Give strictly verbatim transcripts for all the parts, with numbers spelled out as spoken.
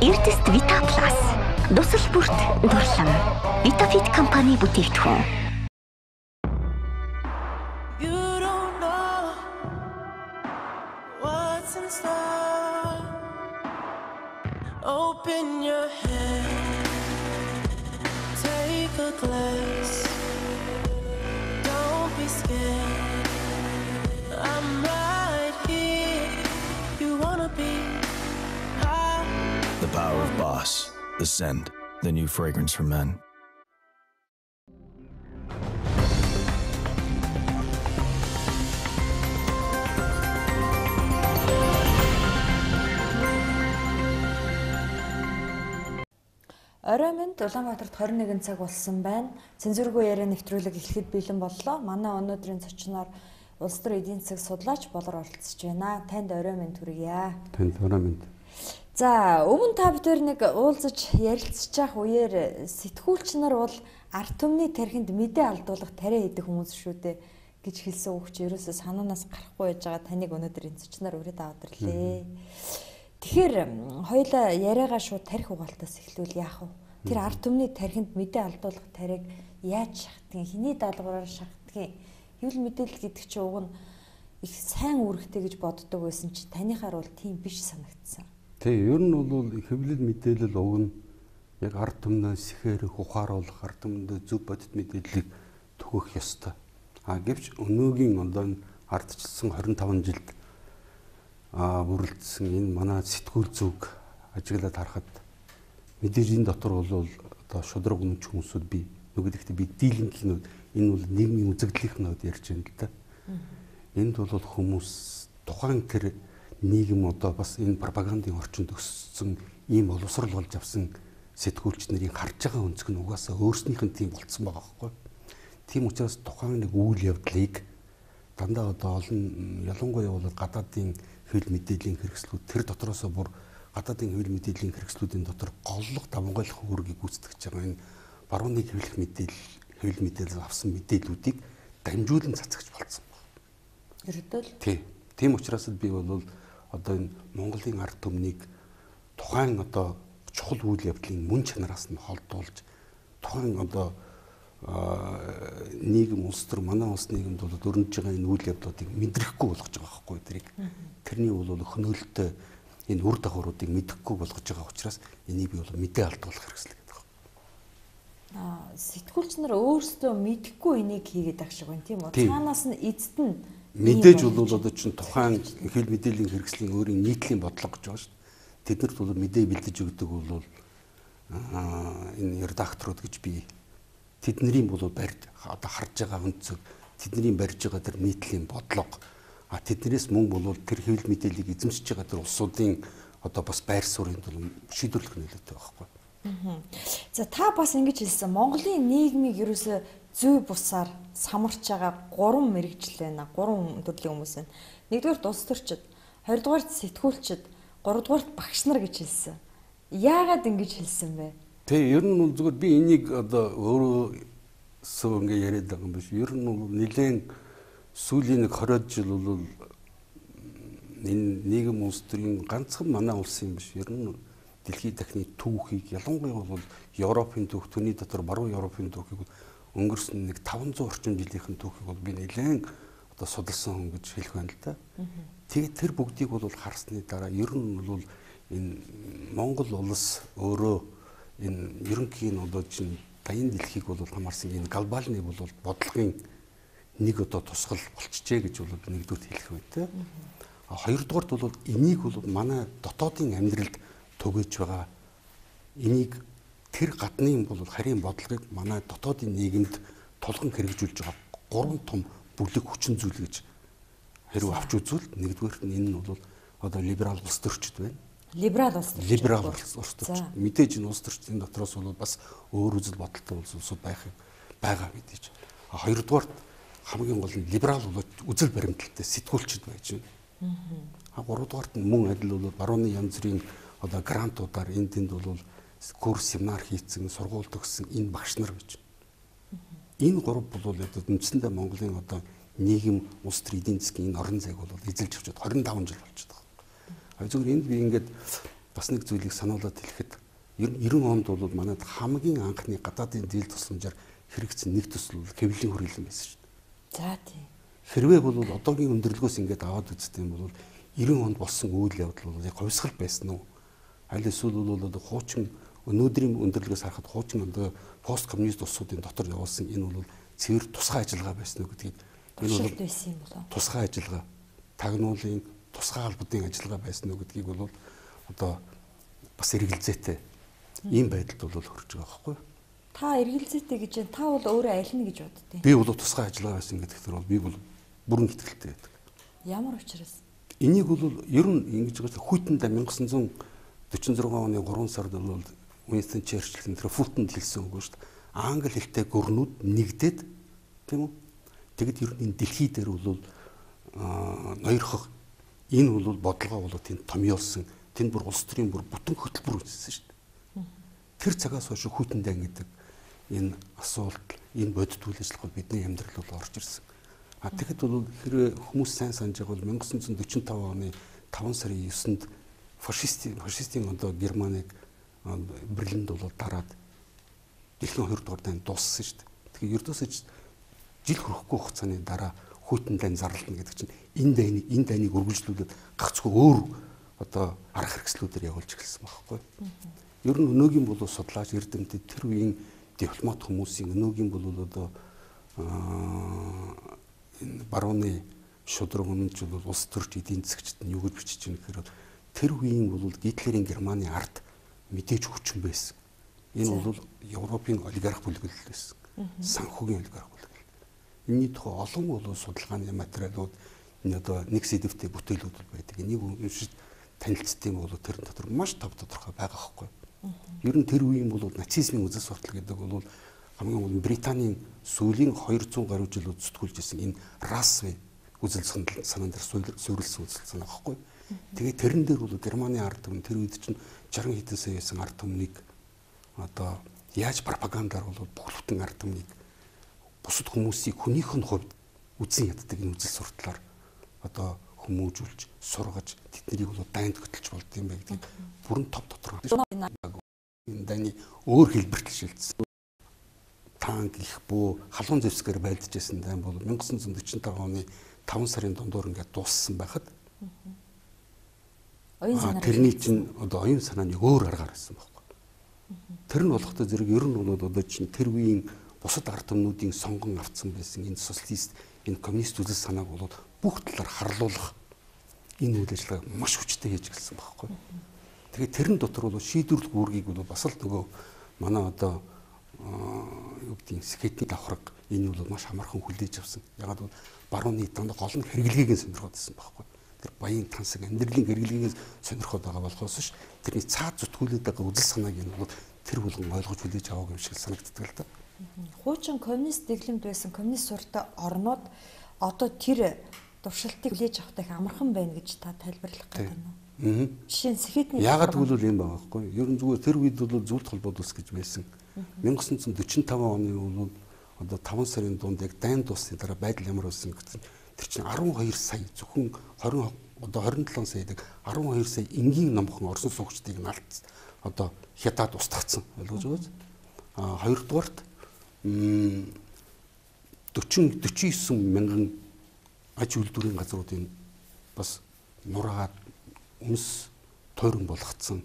Эрдэст Vita Plus. Дусал бүрт дурлам. Vitafit компани бүтээгдэхүүн. Open your head, take a glass, don't be scared, I'm right here, you wanna be high. The power of Boss, the scent, the new fragrance for men. Орой минь Улаанбаатарт тwenty one цаг болсон байна. Цензургүй яриа нэвтрүүлэг эхлэхэд бэлэн боллоо. Манай өнөөдрийн зочноор улс төр эдийн засаг судлаач болор оролцож байна. Танд орой минь хүргье. Танд орой минь. За, өмнө та бүдээр нэг уулзаж ярилцж байх үеэр сэтгүүлч нар бол ард түмний тархинд мэдээ алдуулах тариа хийдэг хүмүүс шүү дээ гэж хэлсэн үг чи ерөөсөө санаанаас гарахгүй байж байгаа таныг өнөөдрийн зочноор урьд аваад ирлээ. Тэгэхээр хоёулаа яриагаа шууд тарих угаалтаас эхлүүл яах вэ? Тэр ард түмний тархинд мэдээ алдуулах тариг яаж шахдгийг, хэний даалгавраар шахдгийг, хэвлэл мэдээлэл гэдэг чинь уг нь их сайн үүрэгтэй гэж боддог байсан чи танихаар бол тийм биш санагдсан. Тэг, ер нь бол хэвлэл мэдээлэл уг нь яг ард түмнээс сэхэрэх, ухааруулах, ард түмэнд зөв бодит мэдээллийг төгөх ёстой. А гэвч өнөөгийн одоо ардчилсан twenty five жилд а бүрэлдсэн энэ манай сэтгүүл зүг ажиглаад харахад мэдээж энэ дотор бол одоо шудраг үнч хүмүүсүүд би нөгөө ихтэй би дийлинг хинүүд энэ бол нийгмийн үзэгдлийнхнүүд ярьж байна л да. Энд бол хүмүүс тухайн тэр нийгэм одоо бас энэ пропагандын орчинд өссөн ийм боловсрал болж авсан сэтгүүлч нарын харж байгаа өнцөг нь угаасаа өөрснийх нь тийм болцсон байгаа байхгүй. Тийм учраас тухайн нэг үйл явдлыг дандаа одоо олон ялангуяа бол гадаадын хэвлэл мэдээллийн хэрэгслүүд тэр дотроосоо бүр гадаадын хэвлэл мэдээллийн хэрэгслүүдийн дотор голлох давмгайлах үүргийг гүйцэтгэж байгаа энэ барууны хэвлэх мэдээлэл хэвлэл мэдээлэл авсан мэдээллүүдийг дамжуулан цацагч болсон байна. Ердөө л тий. Тийм учраас би бол одоо энэ Монголын ард түмнийг тухайн одоо чухал үйл явдлын мөн чанараас нь холдуулж тухайн одоо нийгэм улс төр манай улс нийгэмд бол өрнөж байгаа энэ үйл явдлуудыг мэдрэхгүй болгож байгаа байхгүй тэрийг. Тэрний бол хөнөөлөлтөй энэ үр дагавруудыг мэдэхгүй болгож байгаа учраас энийг би бол мэдээ алдуулах хэрэгсэл гэдэг байна. Аа, сэтгүүлч нар өөрсдөө мэдэхгүй энийг хийгээд байх шиг байна тийм үү? Цаанаас нь эцэд нь мэдээж бол одоо чинь тухайн хэл мэдээллийн хэрэгслийн өөрийн нийтлийн бодлого гэж байгаа шүү дээ. Тэднэрт бол мэдээ бэлдэж өгдөг бол аа энэ редакторууд гэж би тэдний бол барьж одоо харж байгаа өнцөг тэдний барьж байгаа тэр нийтлийн бодлого а тэднээс мөн бол тэр хэвлэл мэдээллийг эзэмшиж байгаа тэр улсуудын одоо бас байр суурьнд бол шийдвэрлэх нөлөөтэй байхгүй. За та бас ингэж хэлсэн Монголын нийгмийг ерөөсөө зүй бусаар самарч байгаа гурван мэрэгжил байна. Гурван төрлийн хүмүүс байна. Нэгдүгээр улс төрчид, хоёрдугаар сэтгүүлчид, гуравдугаар багш нар гэж хэлсэн. Яагаад ингэж хэлсэн бэ? Тэг ер нь бол зүгээр би энийг одоо өөрөөсөө ингээ яриад байгаа юм биш. Ер нь бол нэлээд сүүлийн нэг twenty жил бол энэ нийгэм улс төрийн ганцхан манай улсын биш. Ер нь дэлхийн дахны түүхийг ялангуяа бол Европын түүх, түүний дотор баруун Европын түүхийг өнгөрсөн нэг five hundred орчим жилийнхэн түүхийг бол би нэлээд одоо судалсан хүн гэж хэлэх байна л да. Тэгээд тэр бүгдийг бол харсны дараа ер нь бол энэ Монгол улс өөрөө энэ ерөнхийн одоо чинь дайны дэлхийг бол хамаарсан энэ глобалны бол бодлогын нэг одоо тусгал болчихжээ гэж бол нэгдүгээр хэлэх байна те. А хоёрдугаарт бол энийг бол манай дотоодын амьдралд түгэж байгаа энийг тэр гадны бол харийн бодлогыг манай дотоодын нийгэмд тулган хэрэгжүүлж байгаа гурван том бүлэг хүчин зүйл гэж хэрэг авч үзвэл нэгдүгээр нь энэ нь бол одоо либерал улс төрчд байна. Либерал улс төрчд. Либерал улс төрчд. Мэдээж энэ улс төрчдийн дотроос бол бас өөр үзэл бодолтой улсууд байх байгаа мэдээж. А хоёрдугаар хамгийн гол нь либерал үзэл баримталтай сэтгүүлчд байж байна. А гуравдугаарт нь мөн адил бол барууны янз бүрийн одоо грантуудаар энэ тэнд бол курс семинар хийцэн сургууль төгссөн энэ багш нар гэж. Энэ гурав бол одоо үндсэндээ Монголын одоо нийгэм улс төр эдийн засгийн энэ орон зайг бол эзэлж авчид twenty five жил болж байгаа. А зүгээр энд би ингээд бас нэг зүйлийг сануулад хэлэхэд ер нь девяносто онд бол манайд хамгийн анхны гадаадын дийл тусламжаар хэрэгцсэн нэг төсөл бол хэвлэлийн хүрээлэн байсан шүү дээ. За тийм. Хэрвээ бол одоогийн өндөрлгөөс ингээд аваад үзтiin бол девяносто онд болсон үйл явдал бол яг говьсгал байсан уу? Аль эсвэл бол одоо хуучин өнөөдрийн өндөрлгөөс харахад хуучин одоо пост коммунист улсуудын дотор явуулсан энэ бол цэвэр тусгай ажиллагаа байсан уу гэдгийг энэ бол байсан юм болоо. Тусгай ажиллагаа, тагнуулын тусгай албадын ажиллагаа байсан уу гэдгийг бол одоо бас эргэлзээтэй ийм байдалд бол хүрч байгаа байхгүй юу? Та эргэлзээтэй гэж та бол өөрөө айлна гэж боддیں۔ Би бол тусгай ажиллагаа байсан гэдэгтэр бол би бол бүрэн итгэлтэй байдаг. Ямар учраас? Энийг бол ер нь ингэж байгаа хүйтэндээ 천ix forty-six оны гурван сард бол Уинстон Черчилль энэ Фултонд хэлсэн үг шүү дээ. Англи хэлтэй гүрнүүд нэгдээд тийм үү? Тэгэд ер нь дэлхий дээр бол ноёрхох энэ бол бодлогоо бол тэнд томьёолсон. Тэнд бүр улс төрийн бүр бүтэн хөтөлбөр үүссэн шүү дээ. Тэр цагаас хойш хүйтэндээ ингэдэг энэ асуулт, энэ бодит үйл ажиллагаа бидний амьдрал бол орж ирсэн. А тэгэхэд бол хэрвээ хүмүүс сайн санаж байгаа бол 천ix forty-five оны таван сарын девянд фашистийн фашистийн одоо Германыг Берлинд бол дараад дэлхийн хоёр дахь дайнд дууссан шүү дээ. Тэгэхээр ердөөсөө жил хүрэхгүй хугацааны дараа хүйтэн дайн зарлална гэдэг чинь энэ дайныг энэ дайныг үргэлжлүүлээд гагцгүй өөр одоо арга хэрэгслүүдээр явуулж эхэлсэн байхгүй. Ер нь өнөөгийн бол судлаач эрдэмтэд тэр үеийн дипломат хүмүүсийн өнөөгийн бол одоо энэ барууны шудраг үнэнч бол улс төрч эдийн засагчд нь юу гэж бичиж байгаа гэхээр тэр үеийн бол Гитлерийн Германы ард мэдээж хүчин байсан. Энэ бол Европын олигарх бүлгэл байсан. Санхүүгийн олигарх бүлгэл. Энийний тухай олон бол судалгааны материалууд энэ одоо нэг сэдвтэй бүтээлүүд байдаг. Энийг уншиж танилцсан бол тэр дотор маш тав тодорхой байгаа байхгүй. Ер нь тэр үеийн бол нацизмын үзэл суртал гэдэг бол хамгийн гол Британийн сүүлийн двухсот гаруй жилүүд зүтгүүлж ирсэн энэ расны үзэл санаан дээр суурилсан үзэл санаа байхгүй. Тэгээд тэрэн дээр бол Германы ард түмэн тэр үед чинь sixty хэдэн сая байсан ард түмнийг одоо яаж пропагандаар бол бүхэлдэн ард түмнийг бусад хүмүүсийг хүнийх нь хувьд үзэн яддаг энэ үзэл сурталаар одоо хүмүүжүүлж сургаж тэднийг бол дайнд хөтлж болд юм бэ гэдэг бүрэн топ тодорхой. Энэ дайны өөр хэлбэрт шилжсэн. Танк их буу халуун зэвсгээр байлдаж байсан дайн бол 천ix forty-five оны таван сарын дундуур ингээд дууссан байхад тэрний чинь одоо оюун санааны өөр аргаар байсан байхгүй. Тэр нь болохтой зэрэг ер нь бол одоо чинь тэр үеийн бусад ард түмнүүдийн сонгон авцсан байсан энэ социалист энэ коммунист үзэл санааг бол бүх талаар харлуулах энэ үйл ажиллагааг маш хүчтэй хийж гэлсэн байхгүй. Тэгээд тэрэн дотор бол шийдвэрлэх үүргийг бол бас л нөгөө манай одоо юу гэдгийг скетний давхраг энэ бол маш хамаархан хүлээж авсан. Ягаад бол барууны дандаа гол нь хэрэглэгийг сонирхоод байсан байхгүй. Тэр баян тансаг амьдралын хэрэглэгийг сонирхоод байгаа болохоос ш тэрний цаад зүтгүүлээд байгаа үзэл санааг энэ бол тэр болгон ойлгож хүлээж аваагүй юм шиг санагддаг л да. Хуучин коммунист дэглэмд байсан коммунист суртаа орнууд одоо тэр туршилтыг хүлээж авах их амархан байна гэж та тайлбарлах гэдэг нь. Аа. Жишээ нь Сэхэтний ягаад гэвэл юм байгаа байхгүй. Ер нь зүгээр тэр үед бол зөвлөлт холбоод ус гэж байсан. 천ix forty-five оны бол одоо таван сарын дунд яг дайн дуусны дараа байдал ямар байсан гэсэн тэр чинь twelve сая зөвхөн twenty одоо twenty-seven саядаг twelve сая энгийн номхон орсон суугчдыг нь алт одоо хятад устгацсан ойлгож байгаа. А хоёрдугаарт forty forty-nine мянган аж үйлдвэрийн газруудын бас нураад үнс тойрон болгоцсон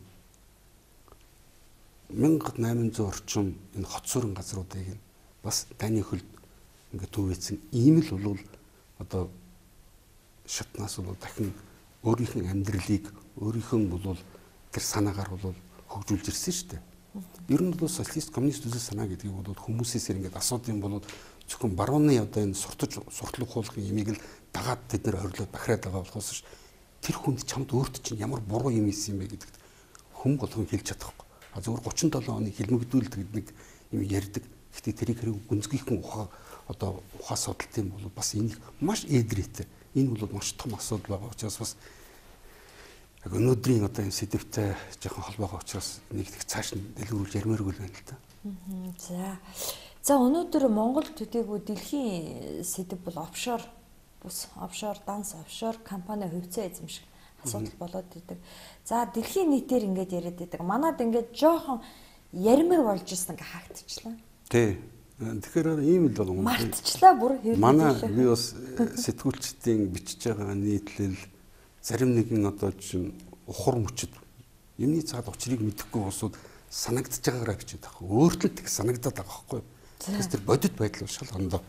eight thousand орчим энэ хот суурин газруудыг нь бас дайны хөлд ингээд төвөөцсөн. Ийм л бол одоо шатнаас бол дахин өөрийнх нь амьдралыг өөрийнх нь бол тэр санаагаар бол хөгжүүлж ирсэн шүү дээ. Ер нь бол социалист коммунист үзэл санаа гэдгийг бол хүмүүсээс ингээд асуудаг юм бол зөвхөн барууны одоо энэ суртаж суртлах хуулгын имийг л дагаад тэд нэр хорилоод бахираад байгаа болохоос тэр хүнд чамд өөрт чинь ямар буруу юм ийсэн юм бэ гэдэгт хүм болгон хэлж чадахгүй. А зөвхөн thirty-seven оны хилмигдүүлэлт гэдэг нэг юм ярьдаг. Гэхдээ тэрийг хэрэг гүнзгийхэн ухаа одоо ухаа судалт юм бол бас энийг маш эдрээтэй. Энэ бол маш том асуудал байгаа учраас бас яг өнөөдрийн одоо энэ сэдвтэй жоохон холбоогоо учраас нэг их цааш нь дэлгэрүүлж ярмааргүй л байна л да. За. За өнөөдөр Монгол төдийгүй дэлхийн сэдв бол офшор бус офшор данс офшор компани хувьцаа эзэмших асуудал болоод идэг. За дэлхийн нийтээр ингээд яриад идэг. Манад ингээд жоохон ярмэр болж ирсэн ингээ хаагдчихлаа. Тий. Тэгэхээр ийм л байна. Мартчихлаа бүр хэрэг. Манай би бас сэтгүүлчдийн бичиж байгаа нийтлэл зарим нэгэн одоо чинь ухар мөчөд юмны цаад учрыг мэдэхгүй усууд санагдаж байгаагаа бичээд байгаа. Өөртөө тэг санагдаад байгаа байхгүй. Тэс тэр бодит байдал шал ондоо.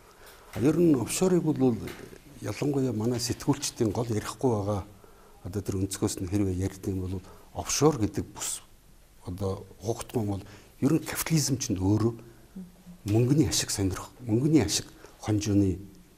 Ер нь офшорыг бол ялангуяа манай сэтгүүлчдийн гол ярихгүй байгаа одоо тэр өнцгөөс нь хэрвээ ярьдаг юм бол офшор гэдэг бүс одоо хугтгон бол ер нь капитализм чинь өөрөө мөнгөний ашиг сонирх, мөнгөний ашиг хонжооны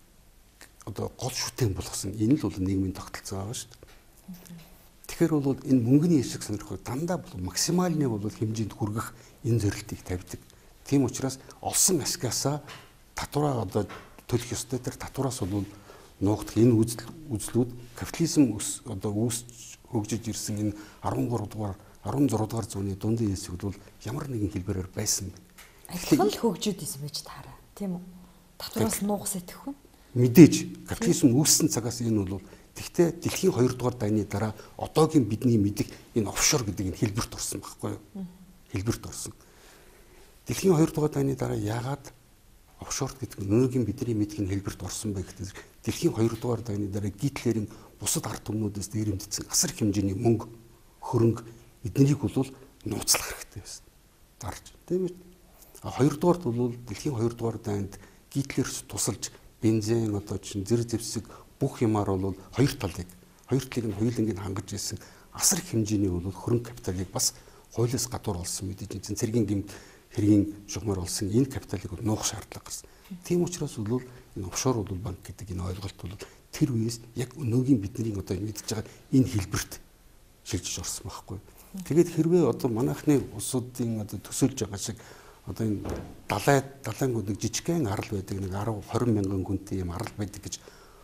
одоо гол шүтэн болгосон энэ л бол нийгмийн тогтолцоо байгаа шүү дээ. Тэгэхээр бол энэ мөнгөний ашиг сонирхох дандаа бол максимальны бол хэмжээнд хүргэх энэ зорилтыг тавьдаг. Тийм учраас олсон ашигаасаа татвараа одоо төлөх ёстой. Тэр татвараас бол нуугдах энэ үзэл үзлүүд капитализм одоо үүсч хөгжиж ирсэн энэ арван гурав дугаар арван зураг дугаар зууны дундын хэсэгт бол ямар нэгэн хэлбэрээр байсан бэ. Адилхан л хөгжөөд исэн байж таараа. Тийм үү? Татвараас нуух сэтгэх нь мэдээж капитализм үүссэн цагаас энэ бол тэгтээ дэлхийн хоёр дугаар дайны дараа одоогийн бидний мэдих энэ офшор гэдэг энэ хэлбэрт орсон байхгүй юу? Хэлбэрт орсон. Дэлхийн хоёр дугаар дайны дараа яагаад офшор гэдэг өнөөгийн бидний мэдих энэ хэлбэрт орсон бэ гэхээр дэлхийн хоёр дугаар дайны дараа Гитлерийн бусад ард түмнүүдээс дээрэмдсэн асар их хэмжээний мөнгө, хөрөнгө эднийг бол нууцлах хэрэгтэй байсан. Дарж тийм үү? А хоёр дугаарт бол дэлхийн хоёр дугаар дайнд Гитлерс тусалж бензин одоо чинь зэр зэвсэг бүх юмар бол хоёр талыг хоёр талыг нь хоёулангийн хангаж ирсэн асар их хэмжээний бол хөрөнгө капиталыг бас хуулиас гадуур олсон мэдээж энэ цэргийн гэмт хэргийн шугамар олсон энэ капиталыг нуух шаардлага гарсан. Тийм учраас бол энэ офшор бол банк гэдэг энэ ойлголт бол тэр үеэс яг өнөөгийн бидний одоо мэдж байгаа энэ хэлбэрт шилжиж орсон байхгүй. Тэгээд хэрвээ одоо манайхны улсуудын одоо төсөөлж байгаа шиг одоо энэ далай далайнгууд нэг жижигхэн арал байдаг нэг арав хорин мянган хүнтэй юм арал байдаг гэж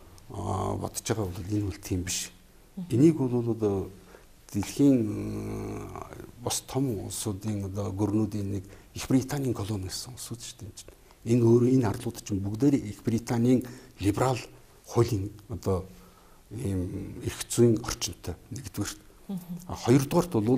бодож байгаа бол энэ бол тийм биш. Энийг бол одоо дэлхийн бас том улсуудын одоо гөрнүүдийн нэг Их Британийн колони гэсэн улсууд шүү дээ. Энэ өөрөө энэ арлууд чинь бүгдээрээ Их Британийн либерал хуулийн одоо ийм эрх зүйн орчинтой нэгдүгээр. А хоёрдугаарт бол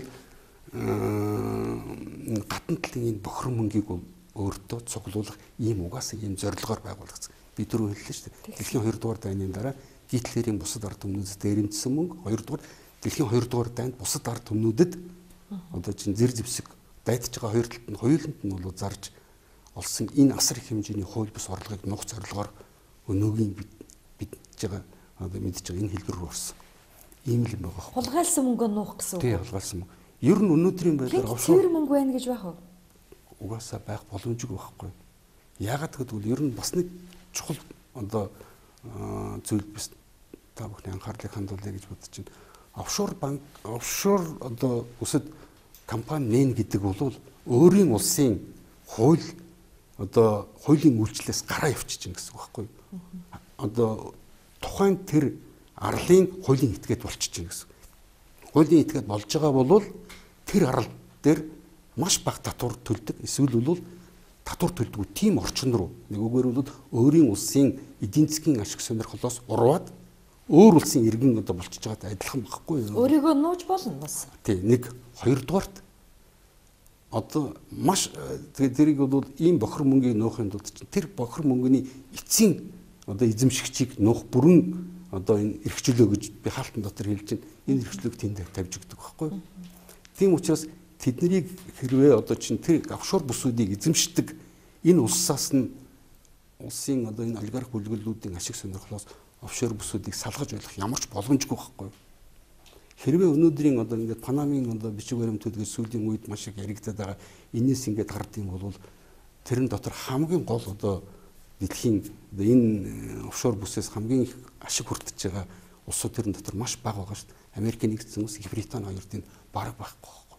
гадна талын энэ бохир мөнгийг өөртөө цуглуулах ийм угаасаа ийм зорилгоор байгуулагдсан. Би түрүү хэллээ шүү дээ. Дэлхийн хоёр дугаар дайны дараа Гитлерийн бусад ард түмнүүдээс дээрэмдсэн мөнгө, хоёрдугаар дэлхийн хоёр дугаар дайнд бусад ард түмнүүдэд одоо чинь зэр зэвсэг дайдж байгаа хоёр талд нь хоёуланд нь бол зарж олсон энэ асар их хэмжээний хууль бус орлогыг нуух зорилгоор өнөөгийн бидж байгаа одоо мэдж байгаа энэ хэлбэр рүү орсон. Ийм л юм байгаа. Хулгайлсан мөнгөө нуух гэсэн үг. Тий, хулгайлсан мөнгө. Ер нь өнөөдрийн байдлаар офшор мөнгө байна гэж байх уу? Угаасаа байх боломжгүй байхгүй. Яагаад гэвэл ер нь бас нэг чухал одоо зүйл биш та бүхний анхаарлыг хандуулъя гэж бодож байна. Офшор банк, офшор одоо үсэд компани нэн гэдэг бол өөрийн улсын хууль одоо хуулийн үйлчлэлээс гараа явчихж байна гэсэн үг байхгүй. Одоо тухайн тэр арлын хуулийн этгээд болчихж байна гэсэн. Хуулийн этгээд болж байгаа бол тэр арал дээр маш бага татвар төлдөг. Эсвэл бол татвар төлдөггүй тийм орчин руу нэг үгээр бол өөрийн улсын эдийн засгийн ашиг сонирхлоос урваад өөр улсын иргэн одоо болчихж байгаад адилхан байхгүй юу? Өөрийгөө нууж болно бас. Тий, нэг хоёрдугаарт одоо маш тэгээ тэрийг бол ийм бохир мөнгийг нуухын тулд чинь тэр бохир мөнгөний эцсийн одоо эзэмшигчийг нуух бүрэн одоо энэ эрхчлөө гэж би хаалтан дотор хэлж чинь энэ эрхчлөөг тэнд тавьж өгдөг байхгүй юу? Тийм учраас тэднийг хэрвээ одоо чинь тэр офшор бүсүүдийг эзэмшдэг энэ улсаас нь улсын одоо энэ олигарх бүлгэллүүдийн ашиг сонирхлоос офшор бүсүүдийг салгаж ойлгох ямар ч боломжгүй байхгүй. Хэрвээ өнөөдрийн одоо ингээд Панамын одоо бичиг баримтуудгийн сүүлийн үед маш их яригдаад байгаа энэс ингээд гард юм бол тэрэн дотор хамгийн гол одоо дэлхийн одоо энэ офшор бүсээс хамгийн их ашиг хүртэж байгаа улсууд тэрэн дотор маш бага байгаа шүү дээ. Америкийн нэгдсэн улс, Их Британи хоёрт энэ бараг байхгүй байхгүй.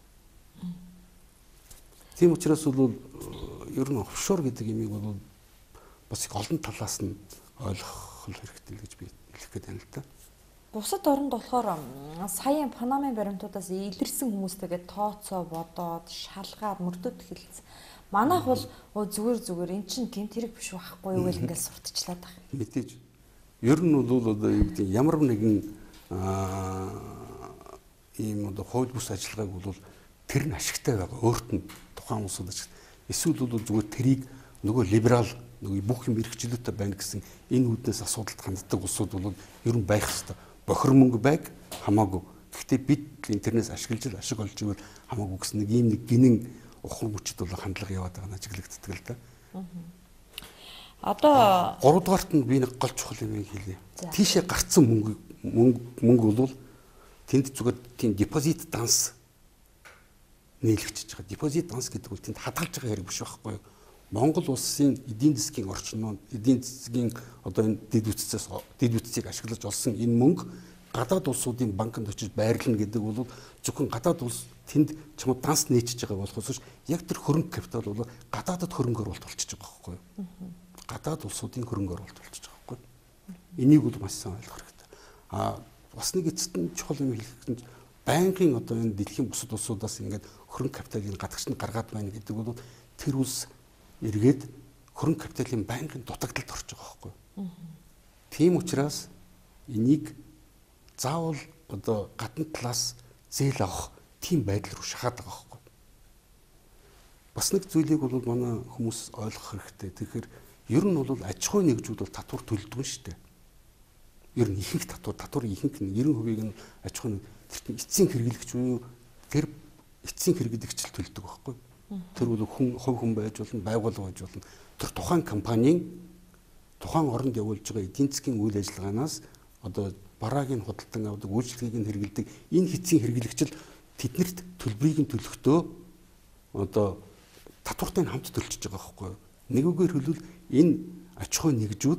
Тийм учраас бол ер нь офшор гэдэг юмыг бол бас их олон талаас нь ойлгох хэрэгтэй гэж би хэлэх гээд байна л да. Бусад оронд болохоор саяын Панамын баримтуудаас илэрсэн хүмүүстэйгээ тооцоо бодоод шалгаад мөрдөд хэлсэн. Манайх бол зүгээр зүгээр эн чинь тийм тэрэг биш байхгүй юу гэж ингээд сурталчлаад байгаа. Мэдээж. Ер нь бол одоо юу гэдэг ямар нэгэн аа ийм одоо хууль бус ажиллагааг бол тэр нь ашигтай байгаа өөрт нь тухайн улсууд ашиг. Эсвэл бол зүгээр тэрийг нөгөө либерал нөгөө бүх юм эрхчлөөтэй байна гэсэн энэ үүднээс асуудалд ханддаг улсууд бол ер нь байх ёстой. Бохир мөнгө байг хамаагүй. Гэхдээ бид интернетээс ашиглаж ашиг олж ивэл хамаагүй гэсэн нэг ийм нэг гинэн ухам хүчит бол хандлага яваад байгаа нь ажиглагддаг л да. Одоо гуравдугаарт нь би нэг гол чухал юм хэлье. Тийшээ гарцсан мөнгө мөнгө бол тэнд зүгээр тийм депозит данс нийлэгчж байгаа. Депозит данс гэдэг бол тэнд хадгалж байгаа хэрэг биш байхгүй юу? Монгол улсын эдийн засгийн орчнууд, эдийн засгийн одоо энэ дэд үтцээс дэд үтцийг ашиглаж олсон энэ мөнгө гадаад улсуудын банкнд очиж байрлана гэдэг бол зөвхөн гадаад улс тэнд чамд данс нээчихэж байгаа болохоос яг тэр хөрөнгө капитал бол гадаадд хөрөнгө оруулалт болчихж байгаа байхгүй юу? Гадаад улсуудын хөрөнгө оруулалт болчихж байгаа байхгүй юу? Энийг бол маш сайн ойлгох хэрэгтэй. А бас нэг эцэст нь чухал юм хэлэх нь байнгын одоо энэ дэлхийн бусад улсуудаас ингээд хөрөнгө капиталын гадагш нь гаргаад байна гэдэг бол тэр улс эргээд хөрөнгө капиталын байнгын дутагдалд орж байгаа байхгүй юу? Тийм учраас энийг заавал одоо гадна талаас зээл авах тийм байдал руу шахаад байгаа байхгүй. Бас нэг зүйлийг бол манай хүмүүс ойлгох хэрэгтэй. Тэгэхээр ер нь бол аж ахуй нэгжүүд бол татвар төлдөг нь шүү дээ. Ер нь ихэнх татвар, татвар ихэнх нь девяносто хувийг нь аж ахуй тэр эцсийн хэрэглэгч буюу тэр эцсийн хэрэглэгч л төлдөг байхгүй. Тэр бол хүн хувь хүн байж болно, байгууллага байж болно. Тэр тухайн компанийн тухайн оронд явуулж байгаа эдийн засгийн үйл ажиллагаанаас одоо барааг нь худалдан авдаг, үйлчлэгийг нь хэрэглэдэг энэ хэцийн хэрэглэгчл тэднэрт төлбөрийг нь төлөхдөө одоо татвартай нь хамт төлчихөж байгаа байхгүй юу? Нэг үгээр хэлбэл энэ аж ахуй нэгжүүд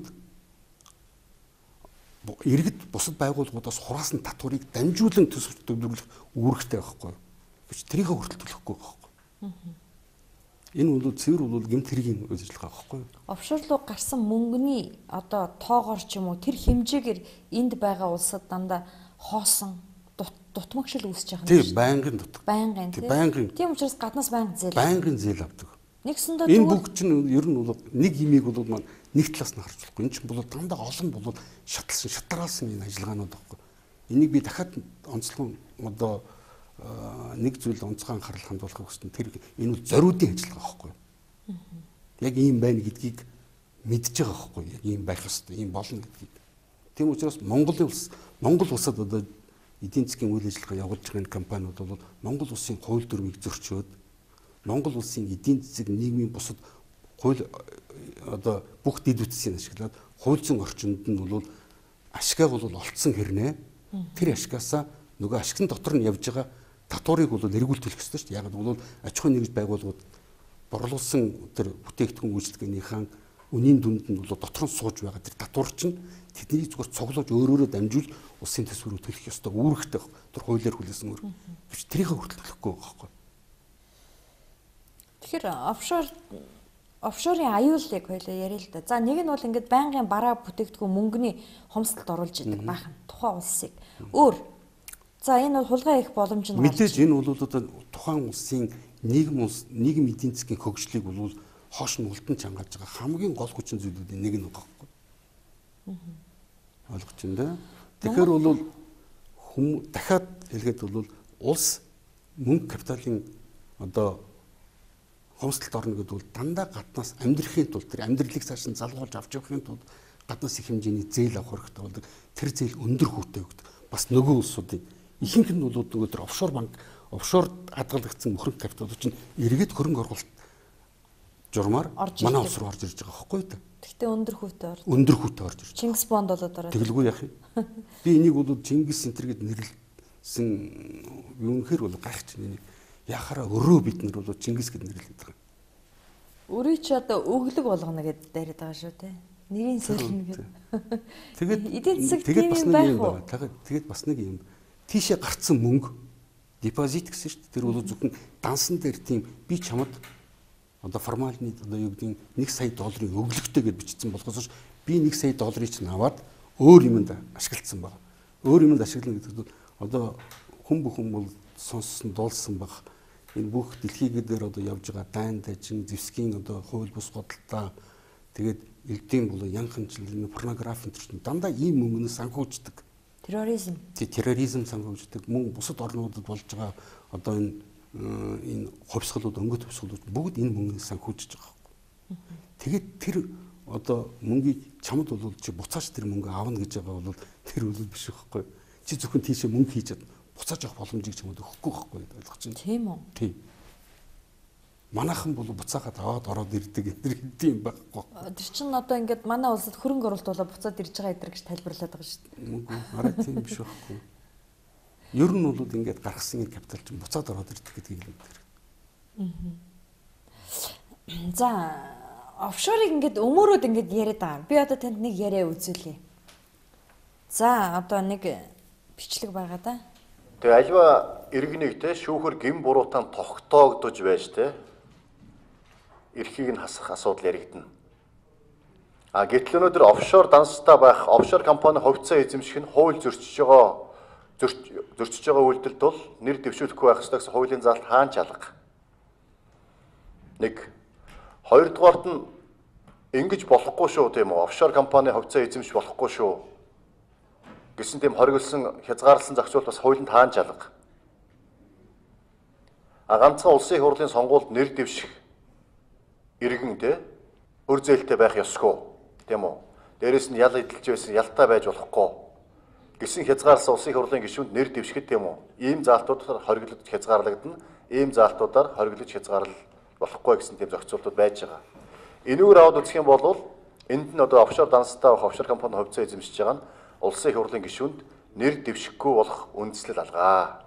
иргэд бусад байгууллагуудаас хураасан татварыг дамжуулан төлөвлөх үүрэгтэй байхгүй юу? Биш тэрийг хүртэл төлөхгүй байхгүй юу? Энэ бол цэвэр бол гэмт хэргийн үйл ажиллагаа байхгүй юу? офшор руу гарсан мөнгөний одоо тоогоор ч юм уу тэр хэмжээгээр энд байгаа улсад дандаа хоосон дутмагшил үүсэж байгаа юм тийм байнгын дутаг. Байнгын тийм. Байнгын. Тийм учраас гаднаас байнга зээл. Байнгын зээл авдаг. Нэгсэндээ энэ бүгд чинь ер нь бол нэг имийг бол маань нэг талаас нь харж болохгүй. Энэ чинь бол дандаа олон бол шатлсан, шатраалсан энэ ажиллагаанууд байхгүй. Энийг би дахиад онцлог одоо нэг зүйл онцгой анхаарал хандуулахыг хүссэн. Тэр энэ бол зориудын ажиллагаа байхгүй. Яг ийм байна гэдгийг мэдж байгаа байхгүй. Яг ийм байх ёстой, ийм болно гэдгийг. Тийм учраас Монголын улс, Монгол улсад одоо эдийн засгийн үйл ажиллагаа явуулж байгаа компаниуд бол Монгол улсын хууль дүрмийг зөрчөөд Монгол улсын эдийн засаг нийгмийн бусад хууль одоо бүх дэд үтсийг ашиглаад хууль зүйн орчинд нь бол ашгаа бол олцсон хэрнээ тэр ашгаасаа нөгөө ашигтан дотор нь явж байгаа татварыг бол эргүүлүүлэх ёстой шүү дээ. Яг бол аж ахуй нэгж байгууллагууд борлуулсан тэр бүтээгдэхүүн үйлчлэгээнийхэн үнийн дүнд нь бол дотор нь сууж байгаа тэр татвар чинь тэднийг зүгээр цуглуулж өөрөөрөө дамжуул улсын төсвөрөөр төлөх ёстой үүрэгтэй тэр хуулиар хүлээсэн үүрэг. Биш тэрийг хүртэл төлөхгүй байгаа байхгүй. Тэгэхээр офшор офшорын аюулыг хоёлаа яриа л да. За нэг нь бол ингээд байнгын бараа бүтээгдэхүүн мөнгөний хомсдолд оруулж идэг баахан тухайн улсыг. Өөр. За энэ бол хулгай их боломж нь мэдээж энэ бол одоо тухайн улсын нийгэм улс нийгэм эдийн засгийн хөгжлийг бол хоош нь улдан чангааж байгаа хамгийн гол хүчин зүйлүүдийн нэг нь байгаа байхгүй. Ойлгож байна да. Тэгэхээр бол хүм дахиад хэлгээд бол улс мөнгө капиталын одоо хомсдолд орно гэдэг бол дандаа гаднаас амьдрахын тулд тэр амьдралыг цааш нь залгуулж авч явахын тулд гаднаас их хэмжээний зээл авах хэрэгтэй болдог. Тэр зээл өндөр хүүтэй өгдөг. Бас нөгөө улсуудын ихэнх нь бол нөгөө тэр офшор банк, офшор хадгалагдсан хөрөнгө капитал чинь эргээд хөрөнгө оруулалт журмаар манай улс руу орж ирж байгаа байхгүй юу? Гэхдээ өндөр хүүтэй орж. Өндөр хүүтэй орж ирж. Чингис бонд болоод ороод. Тэгэлгүй яах юм? Би энийг бол Чингис энтергээд нэрлсэн юунхээр бол гайхаж байна. Яхаараа өрөө бид нар бол Чингис гэд нэрлэдэг байгаа. Өрөө ч одоо өглөг болгоно гэдээ дайраад байгаа шүү те. Нэрийн сэлнэ гэдэг. Тэгээд эдийн засаг тэгээд бас тийм нэг байх юм уу? байна. Тэгээд тэгээд бас нэг юм. Тийшээ гарцсан мөнгө депозит гэсэн шүү дээ. Тэр бол зөвхөн дансан дээр тийм би чамд одоо формальны одоо юу гэдэг нэг сая долларын өглөгтэй гэж бичсэн болохоос би нэг сая долларыг чинь аваад өөр юмд ашигласан байна. Өөр юмд ашиглана гэдэг нь одоо хүн бүхэн бол сонссон дуулсан баг. Энэ бүх дэлхийг дээр одоо явж байгаа дайн дажин зэвсгийн одоо хууль бус бодолтой тэгээд элдийн болоо янхан жилийн порнографийн төрчин дандаа ийм мөнгөнөөс санхүүждэг. Терроризм. Тий терроризм санхүүждэг мөн бусад орнуудад болж байгаа одоо энэ энэ хувьсгалууд өнгөт хувьсгалууд бүгд энэ мөнгөний санхүүжиж байгаа байхгүй. Тэгээд тэр одоо мөнгийг чамд бол чи буцааж тэр мөнгө аавна гэж байгаа бол тэр бол биш байхгүй. Чи зөвхөн тийшээ мөнгө хийж чад буцааж авах боломжийг чамд өгөхгүй байхгүй ойлгож байна. Тийм үү? Тий. Манайхан бол буцаагаад аваад ороод ирдэг энэ хэдийн байхгүй. Тэр чинь одоо ингээд манай улсад хөрөнгө оруулалт болоо буцаад ирж байгаа эдэр гэж тайлбарлаад байгаа шүү дээ. Үгүй арай тийм биш байхгүй. Ер нь бол ингээд гаргасан энэ капитал чинь буцаад ороод ирдэг гэдгийг л мэдэр. За офшорыг ингээд өмөрөөд ингээд яриад байгаа. Би одоо танд нэг яриа үзүүлье. За одоо нэг бичлэг байгаа да. Тэгээ альва иргэнийг те шүүхэр гин буруутан тогтоогдож байж те эрхийг нь хасах асуудал яригдана. А гэтэл өнөөдөр офшор данстай байх офшор компани хувьцаа эзэмших нь хууль зөрчиж байгаа зөрчиж байгаа үйлдэлд бол нэр дэвшүүлэхгүй байх ёстой гэсэн хуулийн заалт хаан чалга. Нэг хоёрдугаарт нь ингэж болохгүй шүү тийм үү? Офшор компани хувьцаа эзэмших болохгүй шүү гэсэн тийм хориглосон хязгаарласан зохицуулт бас хуулинд хаан чалга. А ганцхан улсын хурлын сонгуульд нэр дэвших иргэн те өр зээлтэй байх ёсгүй тийм үү? Дээрээс нь ял эдэлж байсан ялтай байж болохгүй гэсэн хязгаарласан улсын хурлын гишүүнд нэр дэвшихэд тийм үү? Ийм заалтуудаар хориглож хязгаарлагдана. Ийм заалтуудаар хориглож хязгаарлал болохгүй гэсэн тийм зохицуултууд байж байгаа. Энүүгээр аваад үзэх юм бол энд нь одоо офшор данстай байх офшор компани хувьцаа эзэмшиж байгаа нь улсын хурлын гишүүнд нэр дэвшихгүй болох үндслэл алгаа.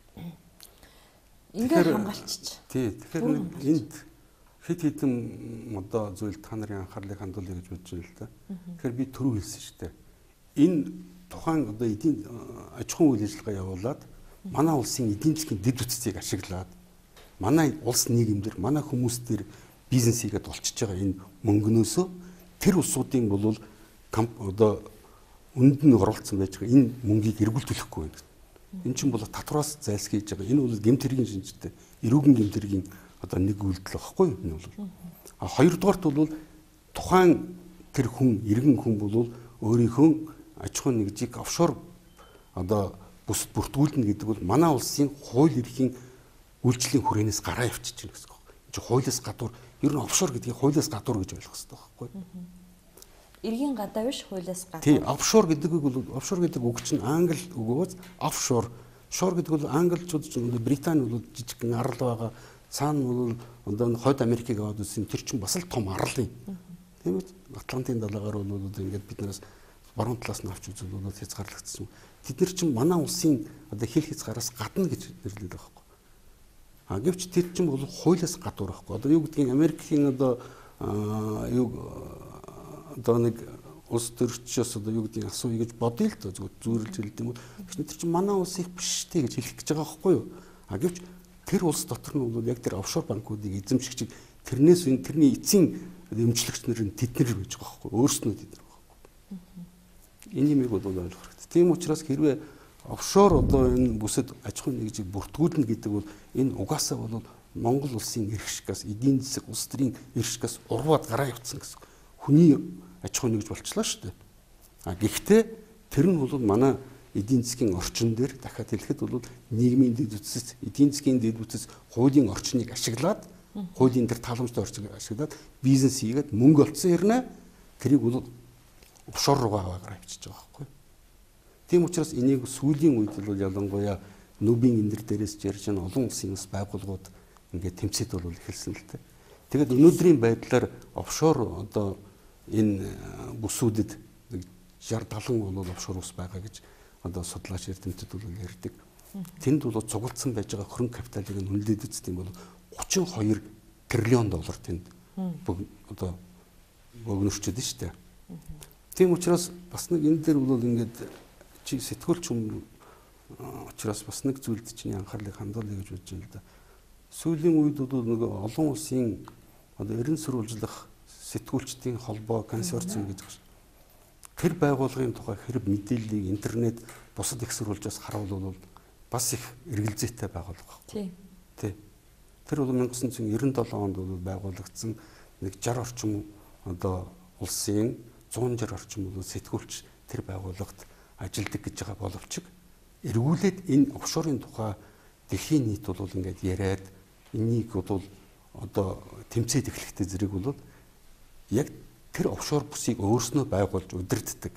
Ингээд хамгаалчих. Тий. Тэгэхээр нэг энд хэд хэдэн одоо зүйл та нарын анхаарлыг хандуулъя гэж бодож байна л да. Тэгэхээр би түрүү хэлсэн шүү дээ. Энэ тухайн одоо эдийн аж ахуйн үйл ажиллагаа явуулаад манай улсын эдийн засгийн дэд үтцийг ашиглаад манай улс нийгэмдэр манай хүмүүс дээр бизнес хийгээд олчиж байгаа энэ мөнгнөөсөө тэр улсуудын бол одоо үнд нь оруулсан байж байгаа энэ мөнгийг эргүүлүүлэхгүй байна. Энэ чинь бол татвараас зайлсхийж байгаа. Энэ бол гэмтэргийн шинжтэй эрүүгийн гэмтэргийн одоо нэг үйлдэл багхгүй юу? Энэ бол. А хоёрдугаарт бол тухайн тэр хүн иргэн хүн бол өөрийнхөө аж ахуй нэгжийг офшор одоо бүсд бүртгүүлнэ гэдэг бол манай улсын хууль эрхийн үйлчлэлийн хүрээнээс гараа явчихж байна гэсэн үг. Энэ чинь хуулиас гадуур ер нь офшор гэдгийг хуулиас гадуур гэж ойлгох хэрэгтэй байхгүй юу? Иргэн гадаа биш хуулиас гадуур. Тий, офшор гэдэг бол офшор гэдэг үг чинь англи үгөөс офшор. Шор гэдэг бол англичууд ч Британи бол жижигхэн арал байгаа. Цаана бол одоо хойд Америкийг аваад үзсэн тэр чинь бас л том арал юм. Тийм үү? Атлантын далайгаар бол ингээд биднээс баруун талаас нь авч үзвэл бол хязгаарлагдсан. Тэд нар чинь манай улсын одоо хил хязгаараас гадна гэж нэрлэдэг байхгүй. А гэвч тэр чинь бол хуулиас гадуур байхгүй. Одоо юу гэдгийг Америкийн одоо юу одоо нэг улс төрчөөс одоо юу гэдгийг асууя гэж бодъё л доо зүүрлж хэлдэг юм бол тэр чинь манай улс их биш дээ гэж хэлэх гэж байгаа байхгүй юу. А гэвч тэр улс дотор нь бол яг тэр офшор банкуудыг эзэмшигч тэрнээс энэ тэрний эцсийн эмчлэгч нар нь тэд нар байж байгаа байхгүй өөрснөө тэд нар байхгүй. Энэ юмыг бол ойлгох хэрэгтэй. Тийм учраас хэрвээ офшор одоо энэ бүсэд аж ахуйн нэгжийг бүртгүүлнэ гэдэг бол энэ угаасаа бол Монгол улсын эрх шигээс эдийн засаг улс төрийн эрх шигээс урваад гараа явуулсан гэсэн. Хүний аж ахуй нэгж болчлоо шүү дээ. А гэхдээ тэр нь бол манай эдийн засгийн орчин дээр дахиад хэлэхэд бол нийгмийн дэд үтс, эдийн засгийн дэд үтс, хуулийн орчныг ашиглаад, хуулийн дээр тааламжтай орчныг ашиглаад бизнес хийгээд мөнгө олцсон хэрнээ тэрийг бол офшор руугаа аваагаар авчиж байгаа байхгүй. Тийм учраас энийг сүүлийн үед бол ялангуяа Нүбийн эндэр дээрээс ярьж байгаа олон улсын бас байгууллагууд ингээд тэмцээд бол эхэлсэн л дээ. Тэгээд өнөөдрийн байдлаар офшор одоо энэ бүсүүдэд шестьдесят седем бол офшор ус байгаа гэж одоо судлаач эрдэмтэд бол ярьдаг. Тэнд бол цуглдсан байж байгаа хөрөнгө капиталыг нь үнэлээд үзсэн юм бол тридцать и два триллион доллар тэнд одоо богинорчод нь шүү дээ. Тийм учраас бас нэг энэ дээр бол ингээд чи сэтгүүлч юм учраас бас нэг зүйлд чиний анхаарлыг хандуулъя гэж бодож байна л да. Сүүлийн үед бол нэг олон улсын одоо эрен сурвалжлах сэтгүүлчдийн холбоо консорциум гэдэг чинь тэр байгууллагын тухай хэрэг мэдээллийг интернет бусад их сурвалжаас харуулвал бас их эргэлзээтэй байгууллага байна. Тий. Тэр бол 천구 백구십칠 онд бол байгуулагдсан нэг шестьдесят орчим одоо улсын one hundred орчим бол сэтгүүлч тэр байгууллагт ажилдаг гэж байгаа боловч эргүүлээд энэ офшорын тухай дэлхийн нийт бол ингээд яриад энийг бол одоо тэмцээд эхлэхдээ зэрэг бол яг тэр офшор бүсийг өөрснөө байгуулж удирддаг.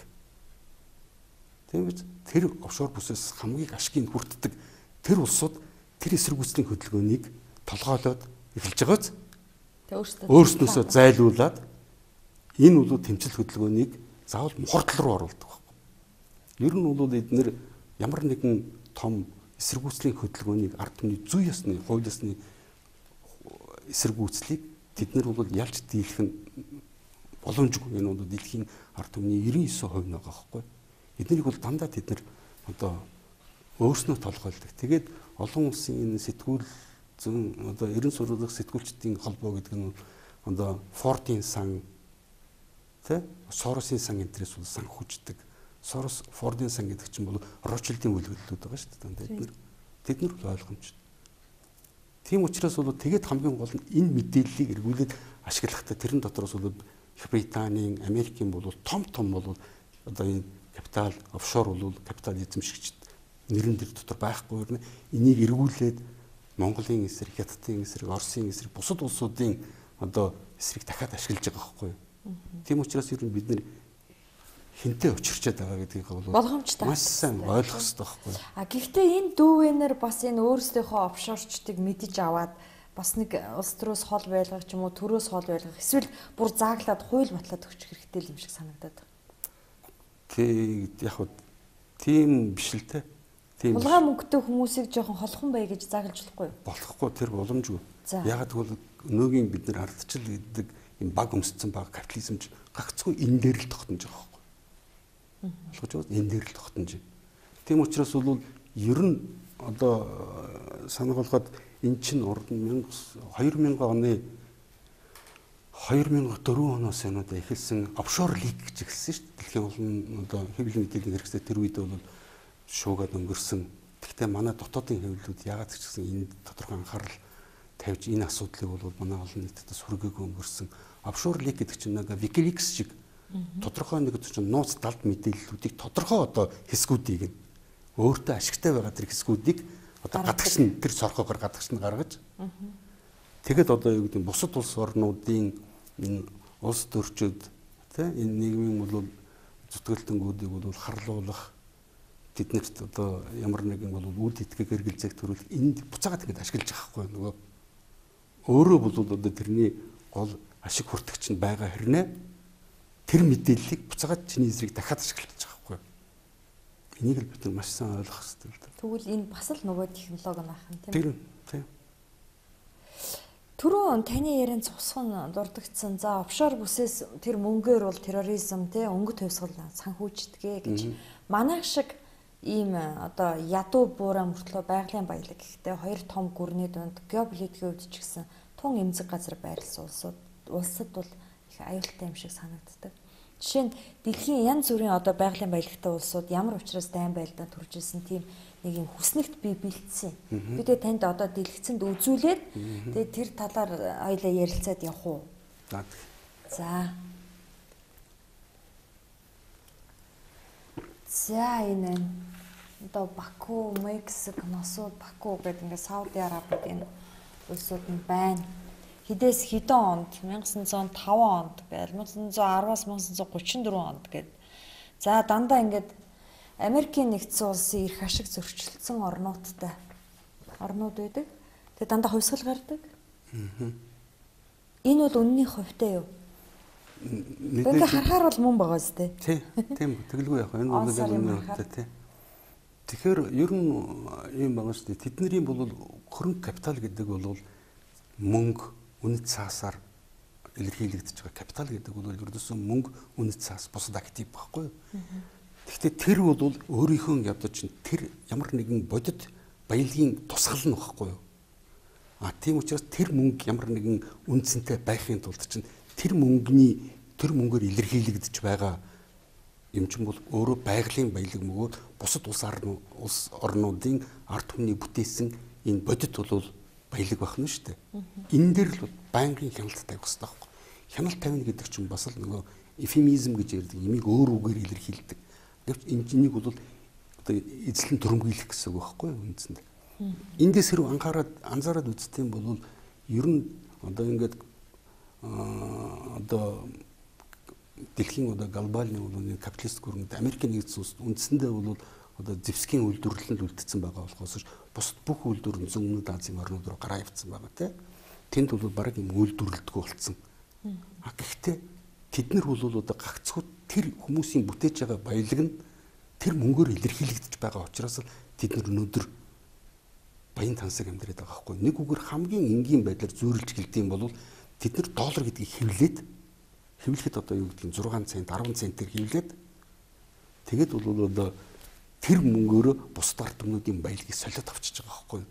Тийм биз? Тэр офшор бүсээс хамгийн ашгийг хүртдэг тэр улсууд тэр эсэргүүцлийн хөдөлгөөнийг толгойлоод эхэлж байгааз өөрснөөсөө зайлуулад энэ бол тэмцэл хөдөлгөөнийг заавал мухардл руу оруулдаг байхгүй. Ер нь бол эдгээр ямар нэгэн том эсэргүүцлийн хөдөлгөөнийг ард түмний зүй ёсны, хууль ёсны эсэргүүцлийг тэд нар бол ялж дийлэх нь боломжгүй. Энэ бол дэлхийн ард түмний девяносто девять хувь нэг байхгүй. Эднийг бол дандаа тэд нар одоо өөрснөө толгойлдог. Тэгээд олон улсын энэ сэтгүүл зүүн одоо ерөн сурвалжлах сэтгүүлчдийн холбоо гэдэг нь одоо Фордын сан тэ Соросын сан энтрээс бол сан хүчдэг. Сорос Фордын сан гэдэг чинь бол Ротшильдийн үлгэллүүд байгаа шүү дээ. Тэд нар тэд нар бол ойлгомжтой. Тийм учраас бол тэгээд хамгийн гол нь энэ мэдээллийг эргүүлээд ашиглахдаа тэрэн дотроос бол Их Британийн, Америкийн бол том том бол одоо энэ капитал офшор бол капитал эзэмшигчд нэрэн дээр дотор байхгүй юм. Энийг эргүүлээд Монголын эсрэг, Хятадын эсрэг, Оросын эсрэг, бусад улсуудын одоо эсрэг дахиад ашиглаж байгаа байхгүй юу? Тийм учраас ер нь бид нэр хинтээ учирчаад байгаа гэдгийг бол болгоомжтой маш сайн ойлгох хэрэгтэй байхгүй юу? А гэхдээ энэ дүүвэнэр бас энэ өөрсдийнхөө офшорчдыг мэдэж аваад бас нэг улс төрөөс хол байлгах ч юм уу төрөөс хол байлгах эсвэл бүр зааглаад хууль батлаад өгчих хэрэгтэй юм шиг санагдаад байна. Тэг яг хөө тийм биш л те. Тийм. Улгаа мөнгөтэй хүмүүсийг жоохон холхон бай гэж зааглаж болохгүй юу? Болохгүй, тэр боломжгүй. Яг тэгвэл өнөөгийн бид нар ардчил гэдэг энэ баг өмсцэн баг капитализмч гагцгүй энэ дээр л тогтнож байгаа байхгүй. Ойлгож байна? Энэ дээр л тогтнож. Тийм учраас бол ер нь одоо санааголоход эн чинь хоёр мянган оны хоёр мянган дөрвөн оноос энэ одоо эхэлсэн офшор лиг гэж эхэлсэн шүү дээ. Дэлхийн олон одоо хэвлэлийн мэдээллийн хэрэгсэл тэр үед бол шуугаад өнгөрсөн. Гэхдээ манай дотоодын хэвлэлүүд яагаад ч гэсэн энэ тодорхой анхаарал тавьж энэ асуудлыг бол манай олон нийтэд сүргээг өнгөрсөн. Офшор лиг гэдэг чинь нэг Wikileaks шиг тодорхой нэг чинь нууц далд мэдээллүүдийг тодорхой одоо хэсгүүдийг нь өөртөө ашигтай байгаа тэр хэсгүүдийг одоо гадагш нь тэр сорхоогоор гадагш нь гаргаж тэгэд одоо юу гэдэг нь бусад улс орнуудын энэ улс төрчид тий энэ нийгмийн бол зүтгэлтэнгүүдийг бол харлуулах тэднэрт одоо ямар нэгэн бол үйл итгээг эргэлзээх төрөл энд буцаагаад ингэж ашиглаж байгаа хгүй нөгөө өөрөө бол одоо тэрний гол ашиг хүртэгч нь байгаа хэрнээ тэр мэдээллийг буцаагаад чиний эсрэг дахиад ашиглаж байгаа хгүй энийг л бид нар маш сайн ойлгох хэрэгтэй л дээ. Тэгвэл энэ бас л нөгөө технологи наах юм тийм тийм. Түрүүн таны ярианд цусган дурдгдсан. За офшор бүсээс тэр мөнгөөр бол терроризм тий өнгө төвсгөл санхүүждгээ гэж манайх шиг ийм одоо ядуу буураа мөртлөө байгалийн баялаг гэхдээ хоёр том гүрний дунд геополитикийн хувьд ч гэсэн тун эмзэг газар байрлсан улсууд улсад бол их аюултай юм шиг санагддаг. Жишээ нь дэлхийн янз бүрийн одоо байгалийн баялагтай улсууд ямар учраас дайн байлдаа төрж ирсэн тийм нэг юм хүснэгт би бэлдсэн. Бидээ танд одоо дэлгэцэнд үзүүлээд тэгээд тэр талаар хоёлаа ярилцаад явах уу? За. За энэ одоо Баку, Мексик, Носууд, Баку гэдэг ингээд Сауди Арабын улсууд нь байна. Хэдээс хэдэн онд 천ix зуун таван онд гээл 천ix зуун араваас 천ix зуун гучин дөрвөн онд гээд за дандаа ингээд Америкийн нэгдсэн улсын эрх ашиг зөрчилдсөн орнуудтай орнууд байдаг. Тэгээ дандаа хувьсгал гардаг. Энэ бол үнний хувьтай юу? Ингээ харахаар бол мөн байгаа зү. Тий. Тийм тэгэлгүй яг энэ бол үнний хувьтай тий. Тэгэхээр ер нь юм байгаа шүү дээ. Тэдний бол хөрөнгө капитал гэдэг бол мөнгө үнэт цаасаар илэрхийлэгдэж байгаа. Капитал гэдэг бол ердөөсөн мөнгө үнэт цаас бусад актив байхгүй юу? Гэхдээ тэр бол өөрийнхөө ядаж чинь тэр ямар нэгэн бодит баялагын тусгал нь байхгүй юу? А тийм учраас тэр мөнгө ямар нэгэн үнцэнтэй байхын тулд чинь тэр мөнгөний тэр мөнгөөр илэрхийлэгдэж байгаа юм чинь бол өөрөө байгалийн баялаг мөгөөд бусад улс улс орнуудын ард түмний бүтээсэн энэ бодит бол баялаг байна шүү дээ. Энэ дээр л байнгын хяналт тавих хэрэгтэй байхгүй. Хяналт тавина гэдэг чинь бас л нөгөө эфемизм гэж ярьдаг, имийг өөр үгээр илэрхийлдэг. Гэвч энэнийг бол одоо эзлэн дүрмгийлэх гэсэн үг байхгүй юу үндсэндээ. Эндээс хэрэг анхаарад анзаараад үзтiin бол ер нь одоо ингээд одоо дэлхийн одоо глобальны улсын капиталист гүрэнд Америкийн нэгдсэн улс үндсэндээ бол одоо зэвсгийн үйлдвэрлэлд үлдсэн байгаа болохоос бусад бүх үйлдвэр нь Өмнөд Азийн орнууд руу гараа явцсан байгаа тийм. Тэнд бол баг юм үйлдвэрлэлдгүй болцсон. А гэхдээ тэд нар бол одоо гагцхүү тэр хүмүүсийн бүтээж байгаа баялаг нь тэр мөнгөөр илэрхийлэгдэж байгаа учраас тэд нар өнөөдөр баян тансаг амьдраад байгаа хгүй. Нэг үгээр хамгийн энгийн байдлаар зүйрлж гэлдэм бол тэд нар доллар гэдгийг хэвлээд хэвлэхэд одоо юу гэдгийг зургаан цент арван центээр хэвлээд тэгээд бол одоо тэр мөнгөөрөө бусад ард түмнүүдийн баялагийг солиод авчиж байгаа хгүй.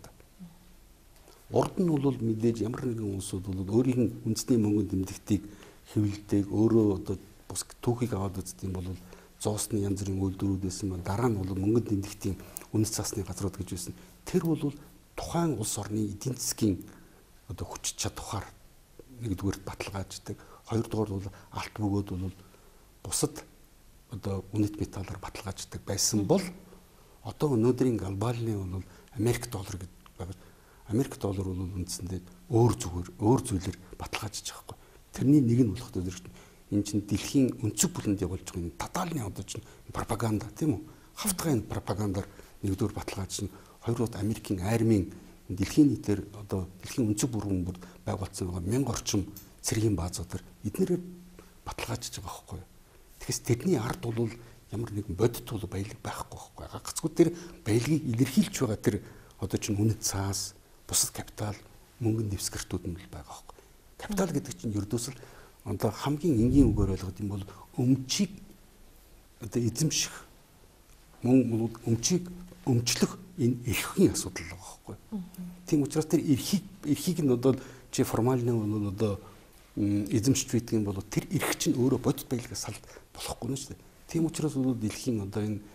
Урд нь бол мэдээж ямар нэгэн улсууд бол өөрийн үндэсний мөнгөнд тэмдэгтийг хэвлэдэг өөрөө одоо бус түүхийг аваад үздэг бол зоосны янз бүрийн үйлдвэрүүд байсан ба дараа нь бол мөнгөнд тэмдэгтийн үндэс засны газрууд гэж байсан. Тэр бол тухайн улс орны эдийн засгийн одоо хүч чадвар нэгдүгээр баталгааждаг, хоёрдугаар бол алт бөгөөд бол бусад одоо үнэт металлаар баталгааждаг байсан бол одоо өнөөдрийн глобальны бол Америк доллар гэж байгаа. Америк доллар бол үндсэндээ өөр зүгээр өөр зүйлээр баталгаажиж байгаа хгүй. Тэрний нэг нь болох дээр энэ чинь дэлхийн өнцөг бүлэнд явуулж байгаа энэ татаалны одоо чинь пропаганда тийм үү? Хавтгай энэ пропагандаар нэгдүгээр баталгаажиж, хоёрдугаар Америкийн армийн дэлхийн нийтээр одоо дэлхийн өнцөг бүрэн бүр байгуулсан байгаа мянга орчим цэргийн баазууд эднэрээр баталгаажиж байгаа хгүй. Тэгэхээс тэдний ард бол ямар нэгэн бодит бол баялаг байхгүй байхгүй. Гагцгүй тэр баялагийг илэрхийлж байгаа тэр одоо чинь үнэт цаас, бусад капитал, мөнгөнд дэвсгэртүүд нь л байгаа байхгүй. Капитал гэдэг чинь ердөөсөл одоо хамгийн энгийн үгээр ойлгоход юм бол өмчийг одоо эзэмших мөн өмчийг өмчлөх энэ эрхийн асуудал байгаа байхгүй. Тийм учраас тэр эрхийг эрхийг нь одоо чи формальны бол одоо эзэмшиж байдаг юм бол тэр эрх чинь өөрөө бодит баялагаас салд болохгүй нь шүү дээ. Тийм учраас бол дэлхийн одоо энэ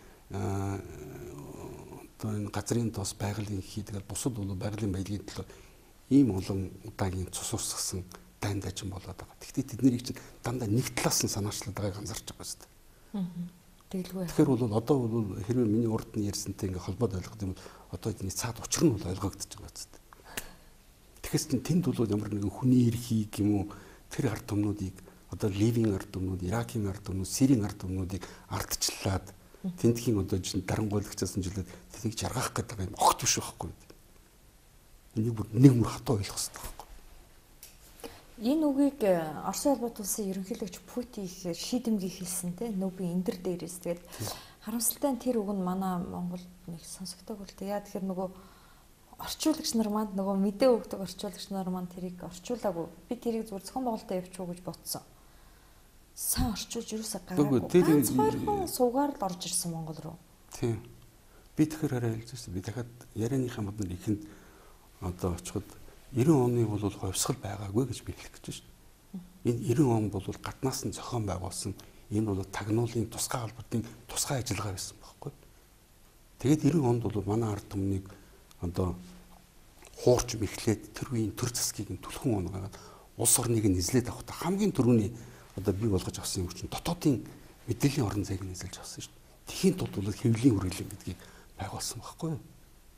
одоо энэ газрын тос байгалийн хийдэг бусад бол байгалийн баялагын төлөө ийм олон удаагийн цус урсгасан дайн дажин болоод байгаа. Гэхдээ тэднийг чинь дандаа нэг талаас нь санаачлаад байгааг анзаарч байгаа шүү дээ. Тэгэлгүй. Тэгэхээр бол одоо бол хэрвээ миний урд нь ярьсантай ингээ холбоод ойлгох юм бол одоо энэ цаад учир нь бол ойлгогдож байгаа зү. Тэгэхээс чинь тэнд бол ямар нэгэн хүний эрхийг юм уу тэр ард түмнүүдийг одоо Ливийн ард түмнүүд, Иракийн ард түмнүүд, Сирийн ард түмнүүдийг ардчлаад тентхийн одоо чинь дарангуйлагчаас нь жилээд тэнийг жаргах гэдэг юм огт биш байхгүй. Энийг бүр нэг мөр хатуу ойлгох хэрэгтэй байхгүй. Энэ үгийг Оросын улбат улсын ерөнхийлөгч Путин их шийдэмгий хэлсэн те нөбийн эндэр дээрээс тэгээд харамсалтай нь тэр үг нь манай Монголд нэг сонсогддог бол яа тэгэхээр нөгөө орчуулагч нар манд нөгөө мэдээ өгдөг орчуулагч нар манд тэрийг орчуулаагүй би тэрийг зүгээр зохион байгуулалтаа явуучих уу гэж бодсон. Сайн орчуулж юусаа гараагүй. Тэр хоёрхан суугаар л орж ирсэн Монгол руу. Тийм. Би тэгэхээр арай хэлж байна. Би дахиад ярианыхаа модны ихэнд одоо очиход девяносто оны бол ховсгал байгаагүй гэж би хэлэх гэж байна. Энэ девяносто он бол гаднаас нь зохион байгуулсан энэ бол тагнуулын тусгай холбоотой тусгай ажиллагаа байсан байхгүй. Тэгээд девяносто онд бол манай ард түмнийг одоо хуурч мэхлээд тэр үеийн төр засгийг нь түлхэн унгаад улс орныг нь эзлээд авах хамгийн түрүүний одоо бий болгож авсан юм чинь дотоодын мэдээллийн орон зайг нь эзэлж авсан шүү дээ. Тэхийн тулд бол хэвлийн үргэлэн гэдгийг байгуулсан байхгүй юу?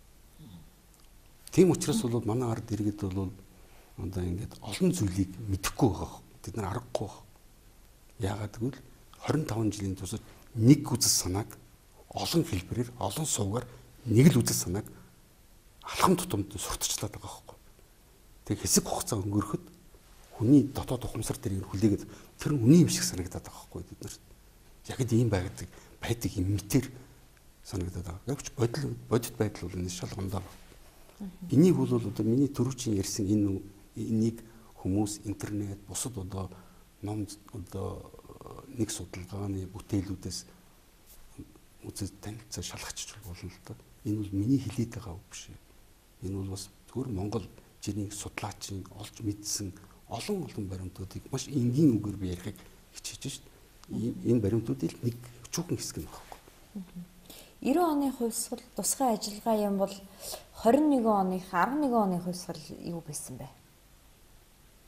Тийм учраас бол манай ард иргэд бол одоо ингээд олон зүйлийг мэдэхгүй байгаа. Тэд нар аргагүй байгаа. Яагаад гэвэл двадцать пять жилийн турш нэг үзэл санааг олон хэлбэрээр олон суугаар нэг л үзэл санааг алхам тутамд сурталчлаад байгаа байхгүй. Тэг хэсэг хугацаа өнгөрөхөд хүний дотоод ухамсар дээр хүлээгээд тэр нь үний юм шиг санагдаад байгаа байхгүй бид нарт. Яг ийм байгадаг байдаг юм мэтэр санагдаад байгаа. Гэвч бодол бодит байдал бол энэ шалгамдаа. Энийг бол одоо миний түрүүчийн ярьсан энэ энийг хүмүүс интернет бусад одоо ном одоо нэг судалгааны бүтээлүүдээс үзэж танилцаа шалгахч болно л доо. Энэ бол миний хэлээд байгаа үг биш. Энэ бол бас зөвхөн Монгол жирийн судлаачийн олж мэдсэн олон олон баримтуудыг маш энгийн үгээр би ярихыг хичээж шít. Энэ баримтуудын нэг чухал хэсэг нь багхгүй. девяносто оны хувьсгал тусгай ажиллагаа юм бол двадцать один оны арван нэгэн оны хувьсгал юу байсан бэ?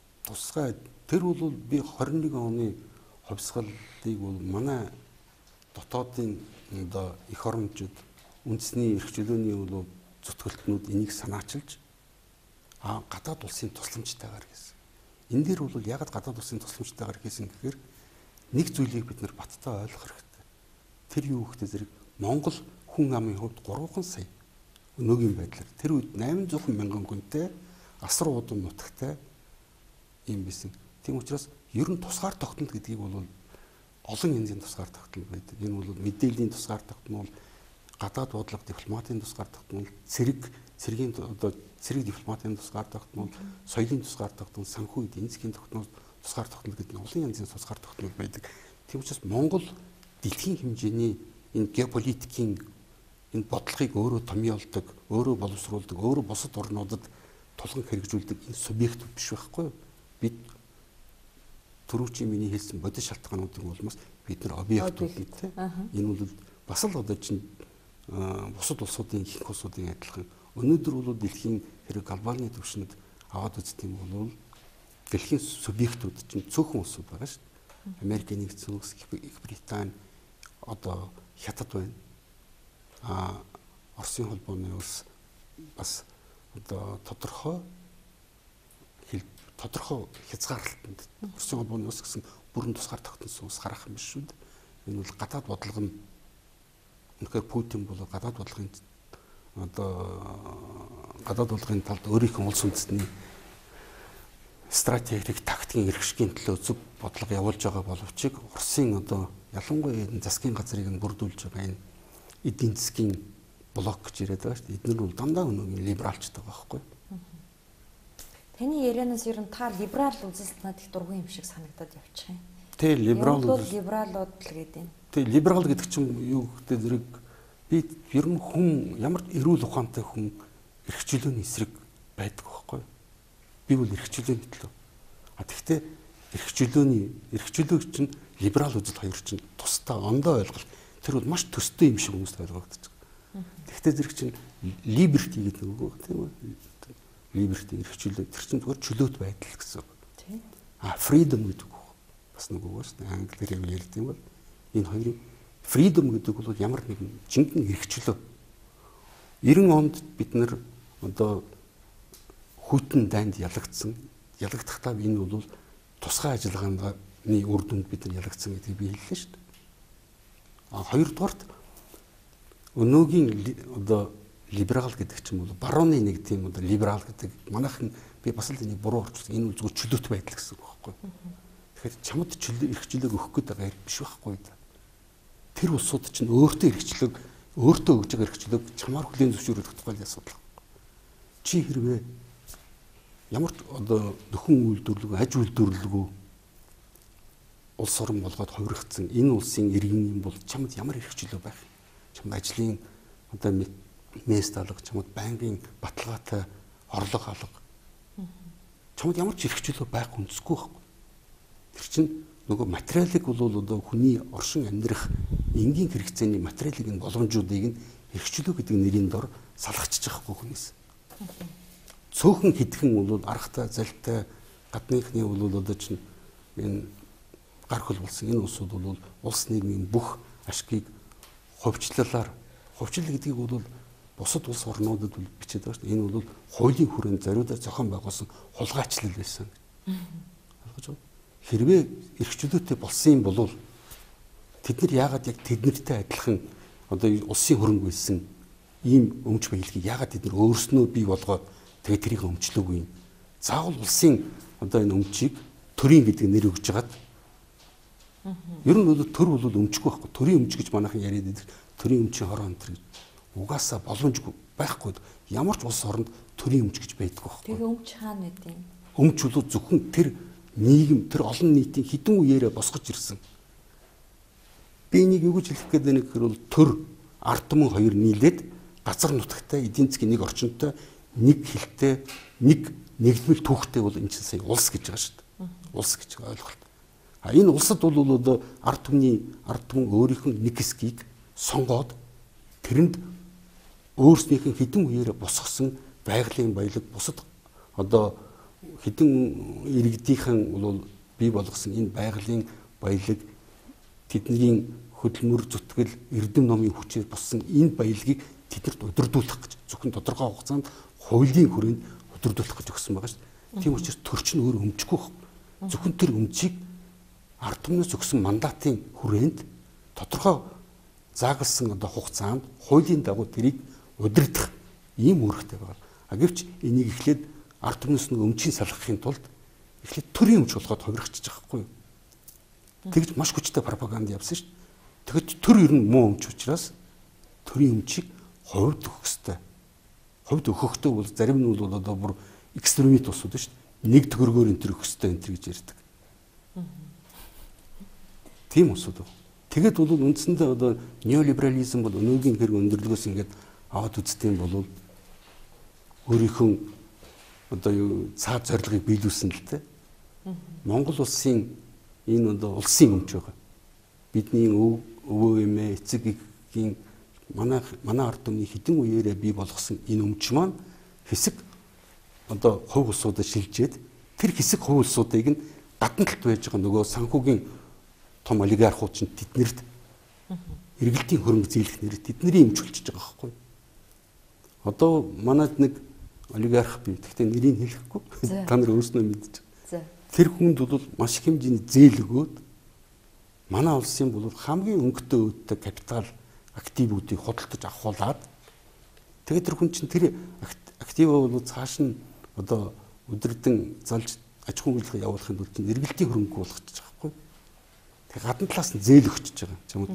Тусгай тэр бол би двадцать нэгэн оны хувьсгалыг бол манай дотоодын одоо эх орончууд үндэсний эрх чөлөөний бол зүтгэлтнүүд энийг санаачилж а гадаад улсын тусламжтайгаар гэсэн. Энэ дээр бол яг гадаад улсын тусламжтайгаар хийсэн гэхээр нэг зүйлийг бид нар баттай ойлгох хэрэгтэй. Тэр юу гэхтэй зэрэг Монгол хүн амын хувьд гурван сая өнөөгийн байдлаар тэр үед найман зуун мянган хүнтэй асар удам нутагтай юм байсан. Тийм учраас ер нь тусгаар тогтнол гэдгийг бол олон янзын тусгаар тогтнол байдаг. Энэ бол мэдээллийн тусгаар тогтнол, гадаад бодлого дипломатын тусгаар тогтнол, цэрэг цэргийн одоо цэрэг дипломатын тусгаар тогтнол, соёлын тусгаар тогтнол, санхүү эдийн засгийн тогтнол, тусгаар тогтнол гэдэг нь олон янзын тусгаар тогтнол байдаг. Тийм учраас Монгол дэлхийн хэмжээний энэ геополитикийн энэ бодлогыг өөрөө томьёолдог, өөрөө боловсруулдаг, өөрөө бусад орнуудад тулган хэрэгжүүлдэг энэ субъект биш байхгүй юу? Бид түрүүчийн миний хэлсэн бодит шалтгаануудын улмаас бид нар объектууд тийм. Энэ бол бас л одоо чинь бусад улсуудын их улсуудын адилхан өнөөдөр бол дэлхийн хэрэг глобалны түвшинд аваад үздэг юм бол дэлхийн субъектууд чинь цөөхөн улсууд байгаа шүү дээ. Америкийн нэгдсэн улс, Их Британи, одоо Хятад байна. А Оросын холбооны улс бас одоо тодорхой тодорхой хязгаарлалтанд Оросын холбооны улс гэсэн бүрэн тусгаар тогтносон улс гарах юм биш шүү дээ. Энэ бол гадаад бодлого нь үнэхээр Путин бол гадаад бодлогын одоо гадаад бодлогын талд өөрийнхөө улс үндэстний стратегик тактикийн эрхшгийн төлөө зөв бодлого явуулж байгаа боловч Оросын одоо ялангуяа засгийн газрыг нь бүрдүүлж байгаа энэ эдийн засгийн блок гэж яриад байгаа шүү дээ. Эдгээр бол дандаа өнөөгийн либералчтай байгаа байхгүй. Таны ярианаас ер нь та либерал үзэлт надад их дургүй юм шиг санагдаад явчих юм. Тэ либерал либералууд л гэдэг юм. Тэ либерал гэдэг чинь юу гэдэг зэрэг би ер нь хүн ямар эрүүл ухаантай хүн эрх чөлөөний эсрэг байдаг байхгүй. Би бол эрх чөлөөний төлөө. А тэгвэл эрх чөлөөний эрх чөлөөг чинь либерал үзэл хоёр чинь тусдаа ондоо ойлголт. Тэр бол маш төстэй юм шиг хүмүүст ойлгогдож байгаа. Тэгвэл зэрэг чинь либерти гэдэг үг байна тийм үү? Либерти эрх чөлөө тэр чинь зүгээр чөлөөт байдал гэсэн үг. Тийм. А freedom гэдэг үг бас нэг үг байна. Англиэр юм ярьд юм бол энэ хоёрын freedom гэдэг бол ямар нэгэн жинхэнэ эрх чөлөө. девяносто онд бид нар одоо хүйтэн дайнд ялагдсан. Ялагдахтаа энэ бол тусгай ажиллагааны үр дүнд бид нар ялагдсан гэдгийг би хэллээ шүү дээ. А хоёрдугаарт өнөөгийн одоо либерал гэдэг чинь бол барууны нэг тийм одоо либерал гэдэг манайхан би бас л энийг буруу орчуулсан. Энэ бол зүгээр чөлөөт байдал гэсэн үг байхгүй. Тэгэхээр чамд чөлөө эрх чөлөөг өгөх гээд байгаа биш байхгүй да. Тэр улсууд чинь өөртөө эрх чөлөөг өөртөө өгж байгаа эрх чөлөөг чамаар хүлээн зөвшөөрөх тухай асуудал. Чи хэрвээ ямар ч одоо нөхөн үйлдвэрлэгүй, аж үйлдвэрлэгүй улс орн болгоод хувиргацсан энэ улсын иргэн юм бол чамд ямар эрх чөлөө байх? Чамд ажлын одоо мест алга, чамд банкын баталгаатай орлого алга. Чамд ямар ч эрх чөлөө байх үндэсгүй байхгүй. Тэр чинь нөгөө материалыг бол одоо хүний оршин амьдрах энгийн хэрэгцээний материалыг нь боломжуудыг нь эрх чөлөө гэдэг нэрийн дор салгачиж байгаа хүнээс. Цөөхөн хитгэн бол аргатай, залтай гадныхны бол одоо чинь энэ гар хөл болсон энэ улсууд бол улс нийгмийн бүх ашгийг хувьчлалаар хувьчлал гэдгийг бол бусад улс орнуудад бол бичээд байгаа шүү дээ. Энэ бол хуулийн хүрээнд зориудаар зохион байгуулсан хулгайчлал байсан. Ойлгож байна. Хэрвээ эрх чөлөөтэй болсон юм бол тэд нар яагаад яг тэднэртэй адилхан одоо улсын хөрөнгө байсан ийм өмч баялагийг яагаад тэд нар өөрснөө бий болгоод тэгээ тэрийг өмчлөөгүй юм. Заавал улсын одоо энэ өмчийг төрийн гэдэг нэр өгж хагаад ер нь бол төр бол өмчгүй байхгүй. Төрийн өмч гэж манайхан яриад байдаг. Төрийн өмчийн хорон энэ угаасаа боломжгүй байхгүй. Ямар ч улс оронд төрийн өмч гэж байдаггүй байхгүй. Тэгээ өмч хаана байд юм? Өмч бол зөвхөн тэр нийгэм, тэр олон нийтийн хідэн үеэрээ босгож ирсэн. Би энийг юу гэж хэлэх гээд байна гэхээр бол төр ард түмэн хоёр нийлээд газар нутагтай эдийн засгийн нэг орчинтой нэг хэлтэй нэг нэгдмэл түүхтэй бол энэ чинь сая улс гэж байгаа шүү дээ. Улс гэж ойлголт. А энэ улсад бол одоо ард түмний ард түмэн өөрийнх нь нэг хэсгийг сонгоод тэрэнд өөрснийх нь хідэн үеэрээ босгосон байгалийн баялаг бусад одоо хідэн иргэдийнхэн бол бий болгосон энэ байгалийн баялаг тэдний хөдөлмөр зүтгэл эрдэм номын хүчээр боссон энэ баялагийг тэднэрт удирдуулах гэж зөвхөн тодорхой хугацаанд хуулийн хүрээнд удирдуулах гэж өгсөн байгаа шүү дээ. Тийм учраас төрч нь өөр өмчгүй байна. Зөвхөн тэр өмчийг ард түмнээс өгсөн мандатын хүрээнд тодорхой заагалсан одоо хугацаанд хуулийн дагуу тэрийг удирдах ийм үүрэгтэй байгаа. А гэвч энийг эхлээд ард түмнээс нэг өмчийг салгахын тулд эхлээд төрийн өмч болгоод хувиргачих байхгүй юу? Тэгж маш хүчтэй пропаганда явсан шүү дээ. Тэгэхэд төр ер нь муу өмч учраас төрийн өмчийг хувьд өгөх хэрэгтэй. Хувьд өгөхдөө бол зарим нь бол одоо бүр экстремист усуд шүү дээ. Нэг төгрөгөөр энэ төр өгөх хэрэгтэй энэ төр гэж ярьдаг. Тийм усуд. Тэгээд бол үндсэндээ одоо неолиберализм бол өнөөгийн хэрэг өндөрлгөөс ингээд аваад үзтiin бол өөрийнхөө одоо юу цаад зорилгыг биелүүлсэн л дээ. Монгол улсын энэ одоо улсын өмч байгаа. Бидний өв өвөө эмээ эцэг эгийн манай манай ард түмний хэдэн үеэрээ бий болгосон энэ өмч маань хэсэг одоо хувь улсуудад шилжээд тэр хэсэг хувь улсуудыг нь гадна талд байж байгаа нөгөө санхүүгийн том олигархууд чинь тэднэрт эргэлтийн хөрөнгө зээлэх нэр тэдний өмч болчихж байгаа байхгүй. Одоо манайд нэг олигарх бий. Гэхдээ нэрийг хэлэхгүй. Та нар өөрснөө мэдчих. Тэр хүнд бол маш их хэмжээний зээл өгөөд манай улсын бол хамгийн өнгөтэй өөдтэй капитал активуудыг худалдаж авахуулаад тэгээд тэр хүн чинь тэр активаа бол цааш нь одоо өдөрдөн залж аж ахуйн үйлдвэрлэлийг явуулахын тулд чинь эргэлтийн хөрөнгө болгочихж байгаа байхгүй. Тэгээд гадна талаас нь зээл өгчөж байгаа чамд.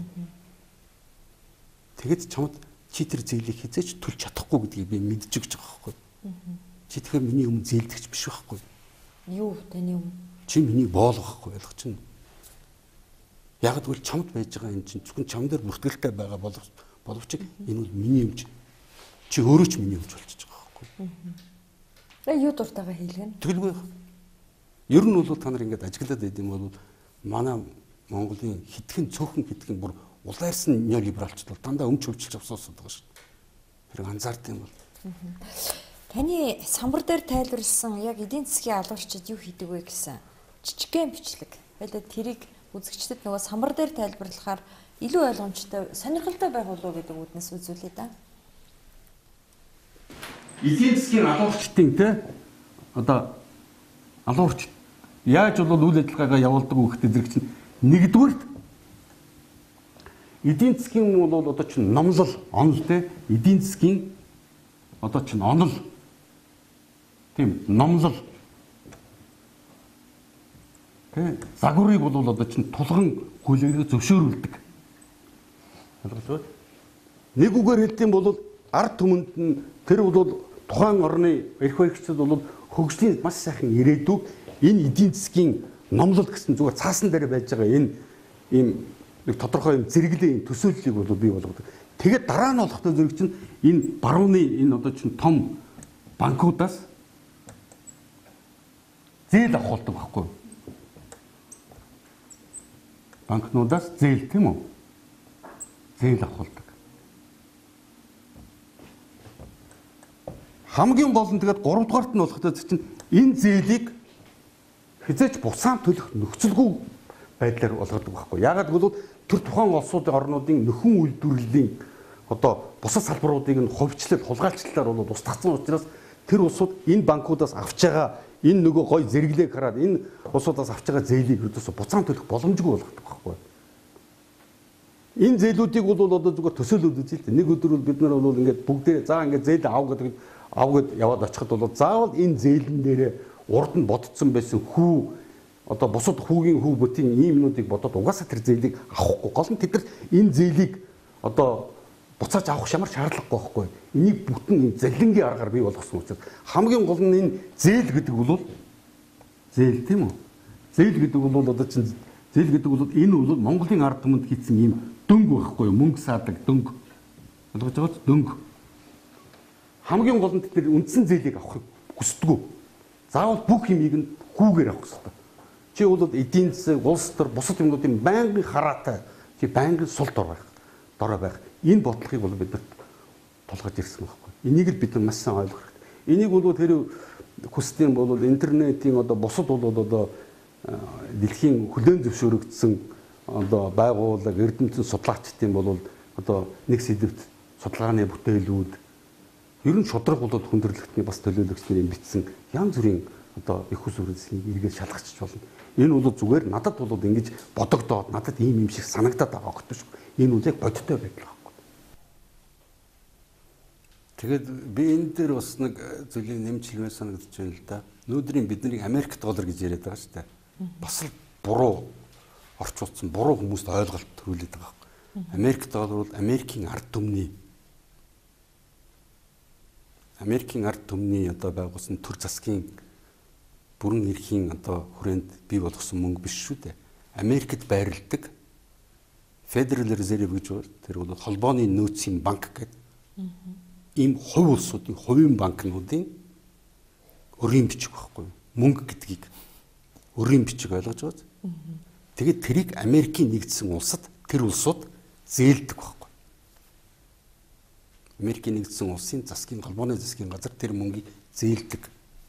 Тэгээд чамд чи тэр зээлийг хизээч төлж чадахгүй гэдгийг би мэдчихэж байгаа байхгүй. Чи тэгэхээр миний өмнө зээлдэгч биш байхгүй. Юу таны юм? Чи миний боол байхгүй ойлгож байна. Яг тэгвэл чамд байж байгаа энэ чинь зөвхөн чам дээр бүртгэлтэй байгаа боловч боловч энэ бол миний юмч. Чи өөрөө ч миний юмч болчихж байгаа байхгүй. Тэгээ юу дуртайгаа хийлгэн? Тэгэлгүй. Ер нь бол та нар ингэж ажиглаад байд юм бол манай Монголын хитгэн цөөхөн хитгэн бүр улаарсан неолибералчд бол дандаа өмч хөвчилж авсаасаад байгаа шүү дээ. Тэр анзаард юм бол. Таны самбар дээр тайлбарлсан яг эдийн засгийн алуурчид юу хийдэг вэ гэсэн жижигхэн бичлэг. Байлаа тэрийг үзэгчдэд нөгөө самбар дээр тайлбарлахаар илүү ойлгомжтой, сонирхолтой байх болов уу гэдэг үднэс үзүүлээ да. Эдийн засгийн алуурчдын те одоо алуурч яаж бол үйл ажиллагаагаа явуулдаг вэ гэхдээ зэрэг чинь нэгдүгээрт эдийн засгийн бол одоо чинь номлол онол те эдийн засгийн одоо чинь онол тийм номлол тэ загварыг бол одоо чинь тулган хүлээгдэх зөвшөөрүүлдэг. Ойлгож байна? Нэг үгээр хэлдэм бол ард түмэнд нь тэр бол тухайн орны эрх баригчдад бол хөгжлийн маш сайхан ирээдүг энэ эдийн засгийн номлол гэсэн зүгээр цаасан дээр байж байгаа энэ ийм нэг тодорхой юм зэрэглээ төсөөллийг бол бий болгодог. Тэгээд дараа нь болохтой зэрэг чинь энэ барууны энэ одоо чинь том банкудаас зээл авахулдаг байхгүй юу? Банкнуудаас зээл тийм үү? Зээл авахулдаг. Хамгийн гол нь тэгээд гурав дахь нь болохтой чинь энэ зээлийг хязгаарч буцаан төлөх нөхцөлгүй байдлаар болгодог байхгүй. Яагаад гэвэл тэр тухайн улсуудын орнуудын нөхөн үйлдвэрлэлийн одоо бусад салбаруудыг нь хувьчлал, хулгайлчлалаар бол устгацсан учраас тэр улсууд энэ банкудаас авч байгаа энэ нөгөө гой зэрэглээг хараад энэ улсуудаас авч байгаа зээлийг өдөөсө буцаан төлөх боломжгүй болгодог байхгүй. Энэ зээлүүдийг бол одоо зүгээр төсөөлөд үзье л дээ. Нэг өдөр бол бид нар бол ингээд бүгдээ за ингээд зээл аав гэдэг аав гэд яваад очиход бол заавал энэ зээлэн дээрээ урд нь бодцсон байсан хүү одоо бусад хүүгийн хүү бүтийн ийм юмнуудыг бодоод угаасаа тэр зээлийг авахгүй. Гол нь тэд нар энэ зээлийг одоо буцааж авах шамар шаардлагагүй байхгүй. Энийг бүтэн энэ залингийн аргаар бий болгосон учраас хамгийн гол нь энэ зээл гэдэг бол зээл тийм үү? Зээл гэдэг бол одоо чинь зээл гэдэг бол энэ бол Монголын ард түмэнд хийсэн ийм дөнгө байхгүй мөнгө саадаг дөнгө. Ойлгож байгаа ч дөнгө. Хамгийн гол нь тэд үндсэн зээлийг авахыг хүсдэггүй. Заавал бүх юмыг нь хүүгээр авах хэрэгтэй. Чи бол эдийн засаг, улс төр, бусад юмнуудын байнгын хараатай, чи байнгын сул дор байх, дорой байх. Энэ бодлогыг бол бид тулгаж ирсэн байхгүй. Энийг л бид маш сайн ойлгох хэрэгтэй. Энийг бол тэр хүсдийн бол интернетийн одоо бусад бол одоо дэлхийн хүлээн зөвшөөрөгдсөн одоо байгууллага эрдэмтэн судлаачдын бол одоо нэг сэдвт судалгааны бүтээлүүд ер нь шудраг болоод хүндрэлтний бас төлөөлөгч нарын бичсэн янз бүрийн одоо их ус үрэлснийг эргээд шалгачиж болно. Энэ бол зүгээр надад бол ингэж бодогдоод надад ийм юм шиг санагдаад байгаа хөтөш. Энэ үл яг бодиттой байдаг байхгүй. Тэгээд би энэ дээр бас нэг зүйлийг нэмжлэмээр санагдаж байна л да. Өнөөдрийн бидний Америк доллар гэж яриад байгаа шүү дээ. Бас л буруу орчуулсан, буруу хүмүүст ойлголт төрүүлээд байгаа байхгүй. Америк доллар бол Америкийн ард түмний Америкийн ард түмний одоо байгуулсан төр засгийн бүрэн эрхийн одоо хүрээнд бий болгосон мөнгө биш шүү дээ. Америкт байрладаг Federal Reserve гэж байна. Тэр бол холбооны нөөцийн банк гэдэг. Ийм хувь улсуудын хувийн банкнуудын өрийн бичиг байхгүй юу? Мөнгө гэдгийг өрийн бичиг ойлгож байгаа. Тэгээд тэрийг Америкийн нэгдсэн улсад тэр улсууд зээлдэг байхгүй. Америкийн нэгдсэн улсын засгийн холбооны засгийн газар тэр мөнгийг зээлдэг.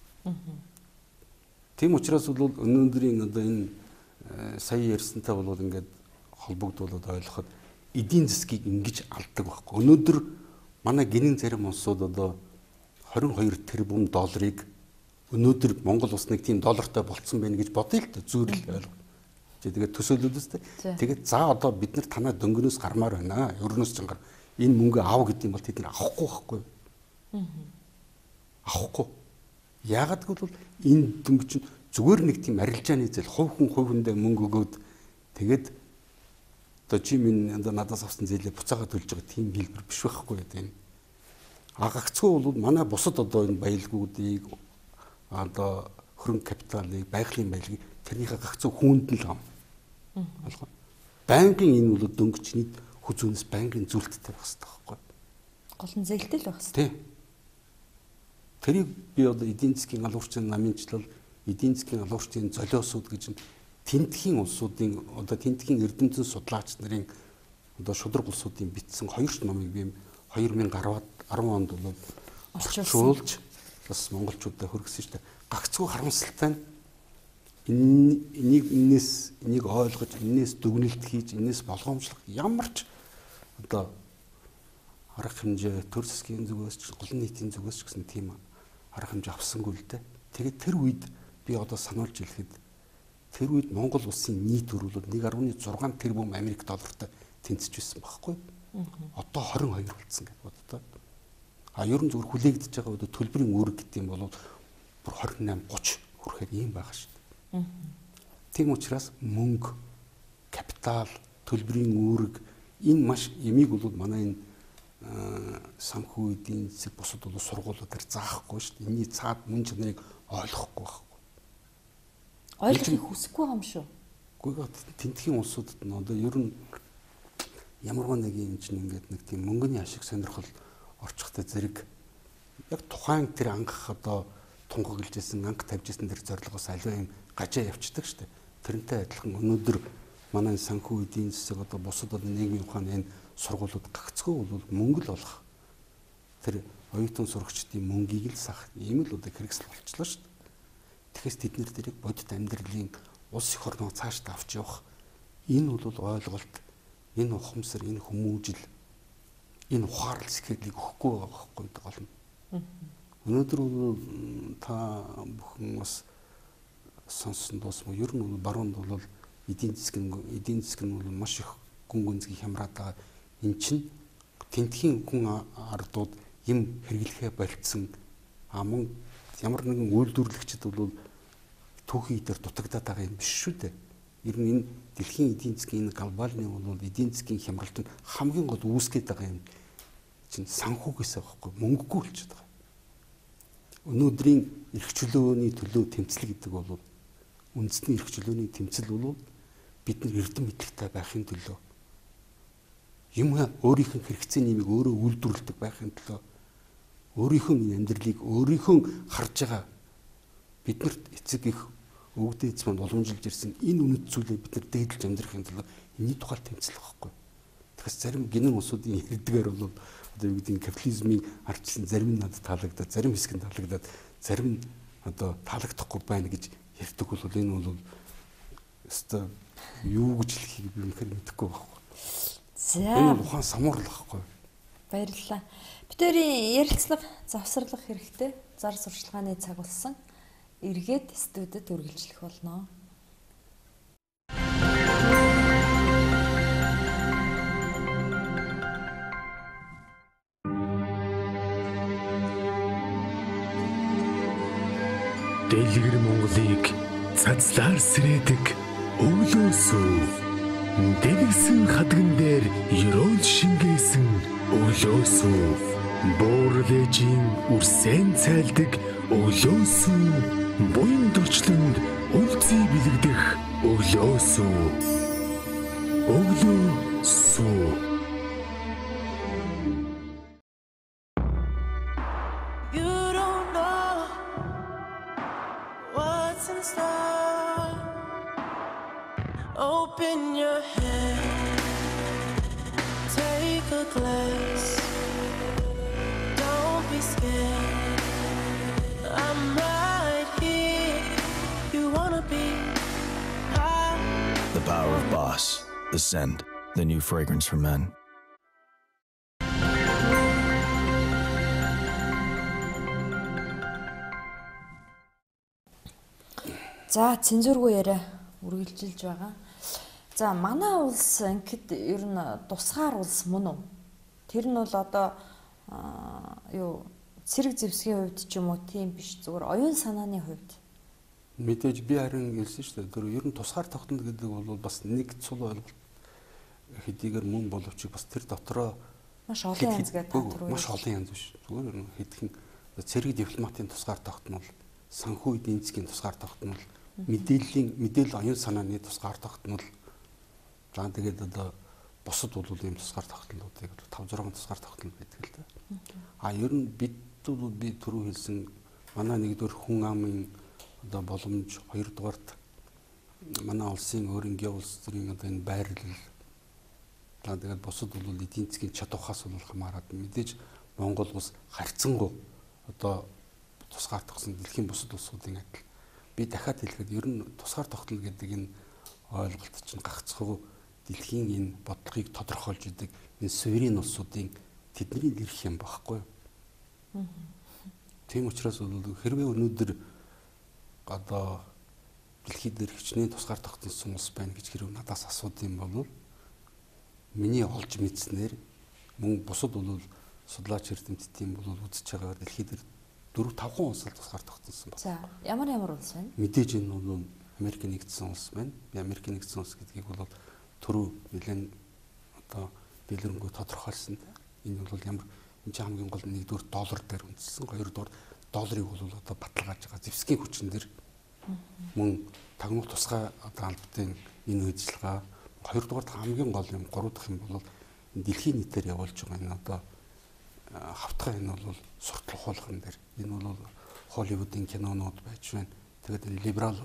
Тийм учраас бол өнөөдрийн одоо энэ сая ярьсантай бол ингээд холбогдуулаад ойлгоход эдийн засгийг ингэж алдаг байхгүй. Өнөөдөр манай гинэн зарим улсууд одоо хорин хоёр тэрбум долларыг өнөөдөр Монгол улс нэг тийм доллартай болцсон байна гэж бодъё л да зүйрэл ойлгоо. Тэгээд төсөөлөлөөс тэгээд за одоо бид нар танаа дөнгөнөөс гармаар байна. Өрнөөс чангаар энэ мөнгө аав гэдэг юм бол тэд нар авахгүй байхгүй. Авахгүй. Яагаад гэвэл энэ дөнгө чинь зүгээр нэг тийм арилжааны зээл хувь хүн хувь хүндээ мөнгө өгөөд тэгээд одоо чи минь одоо надаас авсан зээлээ буцаагаад төлж байгаа тийм хэлбэр биш байхгүй энэ. Агагцгүй бол манай бусад одоо энэ баялагуудыг одоо хөрөнгө капиталыг байгалийн баялагыг тэрнийхээ гагцгүй хүнд нь л ам. Ойлгоо. Банкын энэ бол дөнгө чиний хүзүүнээс банкын зүйлттэй байх хэрэгтэй байхгүй. Гол нь зээлтэй л байх хэрэгтэй. Тийм. Тэрийг би одоо эдийн засгийн алуурчдын намынчлал эдийн засгийн алуурчдын золиосууд гэж тентхийн улсуудын одоо тентхийн эрдэмтэн судлаач нарын одоо шудраг улсуудын бичсэн хоёр ч номыг би хоёр мянга арван онд бол орчуулж бас монголчуудад хүргэсэн шүү дээ. Гагцгүй харамсалтай нь энийг энэс энийг ойлгож энэс дүгнэлт хийж энэс болгоомжлох ямар ч одоо арга хэмжээ төр засгийн зүгээс ч голын нийтийн зүгээс ч гэсэн тийм арга хэмжээ авсангүй л дээ. Тэгээд тэр үед би одоо сануулж хэлэхэд тэр үед Монгол улсын нийт төр бол нэг гаруй зургаан тэрбум Америк доллартай тэнцэж байсан байхгүй. Одоо хорин хоёр болсон гэж боддоо. А ер нь зүгээр хүлээгдэж байгаа одоо төлбөрийн үүрэг гэдэг юм бол бүр хорин восемь гуч хүрэхээр ийм байгаа шүү дээ. Тийм учраас мөнгө, капитал, төлбөрийн үүрэг энэ маш ямиг бол манай энэ санхүү эдийн засаг бусад бол сургуулиудаар заахгүй шүү дээ. Энийний цаад мөн чанарыг ойлгохгүй байхгүй. Ойлгохыг хүсэхгүй юм шүү. Гэхдээ тентхийн улсуудад нь одоо ер нь ямарваа нэг юм чинь ингээд нэг тийм мөнгөний ашиг сонирхол орчихтой зэрэг яг тухайн тэр анх одоо тунхаг гэлжсэн анх тавьжсэн тэр зорилгоос аливаа юм гажаа явцдаг шүү дээ. Тэрнтэй адилхан өнөөдөр манай санхүү эдийн засаг одоо бусад одоо нийгмийн ухааны энэ сургуулиуд гагцгүй бол мөнгө л олох тэр оюутан сурагчдын мөнгийг л сах ийм л одоо хэрэгсэл болчихлоо шүү дээ. Тэгэхээс тэд нэр тэрийг бодит амьдралын улс их орноо цааш тавьж явах энэ бол ойлголт, энэ ухамсар, энэ хүмүүжил, энэ ухаарлал сэтгэлийг өгөхгүй байгаа байхгүй гол нь. Өнөөдөр бол та бүхэн бас сонссон дуусмаа ер нь бол баруунд бол эдийн засгийн эдийн засаг нь бол маш их гүн гүнзгий хямраад байгаа. Эн чинь тентхийн хүн ардууд юм хэрэглэхэ болцсон аман ямар нэгэн үйлдвэрлэгчд бол түүхий дээр дутагдаад байгаа юм биш шүү дээ. Ер нь энэ дэлхийн эдийн засгийн энэ глобалны бол эдийн засгийн хямралт нь хамгийн гол үүсгэж байгаа юм чинь санхүүгээс байхгүй мөнгөгүй болчиход байгаа. Өнөөдрийн эрх чөлөөний төлөө тэмцэл гэдэг бол үндэсний эрх чөлөөний тэмцэл бол бид нар эрдэм мэдлэгтэй байхын төлөө юм өөрийнх нь хэрэгцээ нэмийг өөрөө үйлдвэрлэдэг байхын төлөө өөрийнхөө амьдралыг өөрийнхөө харж байгаа биднэрт эцэг их өвгдөө эзэм боломжилж ирсэн энэ үнэт зүйлээ бид нар дээдлж амьдрахын төлөө энэний тухай тэмцэл байхгүй. Тэгэхээр зарим гинэн улсуудын ирдгээр бол одоо юу гэдэг нь капитализмын ардчилсан зарим нь надад таалагдаад зарим хэсэг нь таалагдаад зарим нь одоо таалагдахгүй байна гэж ярьдаг бол энэ бол өстой юу гэж хэлхийг би үнэхээр мэдэхгүй байхгүй. За. Энэ бол ухаан самуурал байхгүй. Баярлалаа. Битэрийн ярилцлага завсарлах хэрэгтэй. Зар сурчлагын цаг болсон. Эргээд студид үргэлжлэх болно. Дэлгэр Монголыг цацлаар сэрээдэг өглөөсөө дэгсэн хадган дээр ерөөл шингээсэн өглөөсөө буурлэжийн үрсэн цайлдаг өглөөсөө буян дөрчлөнд үлций бэлэгдэх өглөөсөө өглөөсөө Open your hand, take a glass, don't be scared, I'm right here, you wanna be high. The power of Boss, the scent, the new fragrance for men. За, цензургүй яриа үргэлжилж байгаа. За, манай улс ингээд ер нь тусгаар улс мөн үү? Тэр нь бол одоо юу цэрэг зэвсгийн хувьд ч юм уу тийм биш, зүгээр оюун санааны хувьд. Мэдээж би харин хэлсэн шүү дээ. Тэр ер нь тусгаар тогтнол гэдэг бол бас нэг цул ойлголт хэдийгээр мөн боловч бас тэр дотроо маш олон янз гэдэг татвар. Маш олон янз биш. Зүгээр ер нь хэдхэн цэрэг дипломатын тусгаар тогтнол, санхүү эдийн засгийн тусгаар тогтнол, мэдээллийн мэдээлэл оюун санааны тусгаар тогтнол. За тэгээд одоо бусад бол ийм тусгаар тогтнолуудыг тавь зургийн тусгаар тогтнол байдаг л да. А ер нь бид бол би түрүү хэлсэн манай нэгдүгээр хүн амын одоо боломж, хоёрдугаарт манай улсын өөрөнгийн улс төрийн одоо энэ байрлал. За тэгээд бусад бол эдийн засгийн чадвархаас бол хамаарат мэдээж Монгол улс харьцангуй одоо тусгаар тогтсон дэлхийн бусад улсуудын адил. Би дахиад хэлэхэд ер нь тусгаар тогтнол гэдэг энэ ойлголт чинь гагцхүү дэлхийн энэ бодлогыг тодорхойлж идэг энэ суверен улсуудын тэдний ирэх юм багхгүй. Тийм учраас бол хэрвээ өнөөдөр одоо дэлхийд дээр хичнээн тусгаар тогтсон улс байна гэж хэрвээ надаас асууд юм бол миний олж мэдснээр мөн бусад бол судлаач эрдэмтдийн бол үзэж байгаагаар дэлхийд дээр дөрөв тавхан улс тусгаар тогтсон байна. За, ямар ямар улс байна? Мэдээж энэ бол Америк нэгдсэн улс байна. Би Америк нэгдсэн улс гэдгийг бол түрүү нэлээд одоо дэлгэрэнгүй тодорхойлсон. Энэ бол ямар энэ ч хамгийн гол нэгдүгээр доллар дээр үндэслэн, хоёрдугаар долларыг бол одоо баталгааж байгаа зэвсгийн хүчин дээр мөн тагнуул тусгай одоо албатын энэ үйлчилгээ, хоёрдугаар хамгийн гол юм, гурав дахь юм бол дэлхийн нийтээр явуулж байгаа энэ одоо хавтгай энэ бол суртал хуулган дээр энэ бол Холливуудын кинонууд байж байна. Тэгээд энэ либерал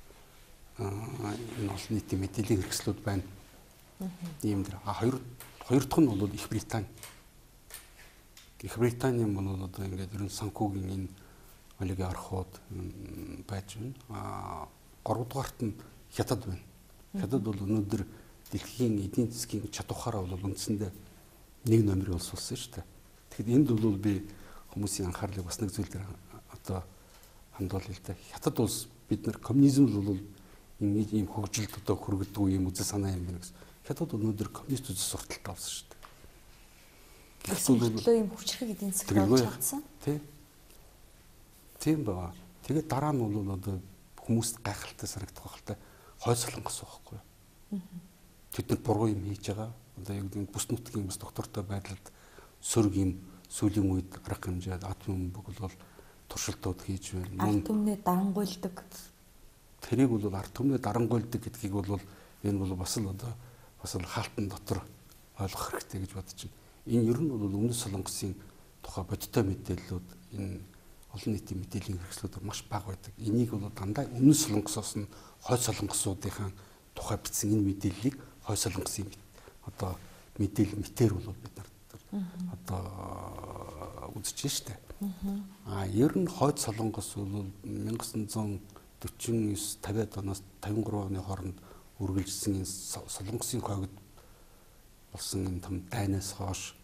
энэ олон нийтийн мэдээллийн хэрэгслүүд байна. Ийм дэр. А хоёр хоёр дахь нь бол Их Британи. Их Британи бол одоо ингээд ерөн санхүүгийн энэ олигархууд байж байна. А гурав дахьт нь Хятад байна. Хятад бол өнөөдөр дэлхийн эдийн засгийн чадвараараа бол үндсэндээ нэг номерын улс болсон шүү дээ. Тэгэхээр энд бол би хүмүүсийн анхаарлыг бас нэг зүйл дээр одоо хандуул л да. Хятад улс бид нар коммунизм бол ийм ийм хөгжилд одоо хүргэдэг юм үзэл санаа юм байна гэсэн. Хятад өнөөдөр коммунист үзэл сурталтай болсон шүү дээ. Гэвч ийм хүчрхэг эдийн засаг болж чадсан. Тий. Тийм баа. Тэгээд дараа нь бол одоо хүмүүст гайхалтай санагдах байх л та хойд солонгос байхгүй. Тэд нар буруу юм хийж байгаа. Одоо яг нэг бүс нутгийн бүс доктортой байдлаар сөрөг юм сүүлийн үед арга хэмжээд атом бөг бол туршилтууд хийж байна. Ард түмнээ дарангуйлдаг. Тэрийг бол ард түмнээ дарангуйлдаг гэдгийг бол энэ бол бас л одоо бас л хаалтан дотор ойлгох хэрэгтэй гэж бодож байна. Энэ ер нь бол өмнөд солонгосын тухай бодиттой мэдээллүүд энэ олон нийтийн мэдээллийн хэрэгслүүд маш бага байдаг. Энийг бол дандаа өмнөд солонгосоос нь хойд солонгосуудынхаа тухай бичсэн энэ мэдээллийг хойд солонгосын одоо мэдээлэл мэтэр бол бид нар одоо үзэж штэ. А ер нь хойд солонгос бол 천구 дөрвөн девять оноос тавин гурван оны хооронд үргэлжсэн энэ Солонгосын хойгод болсон энэ том дайнаас хойш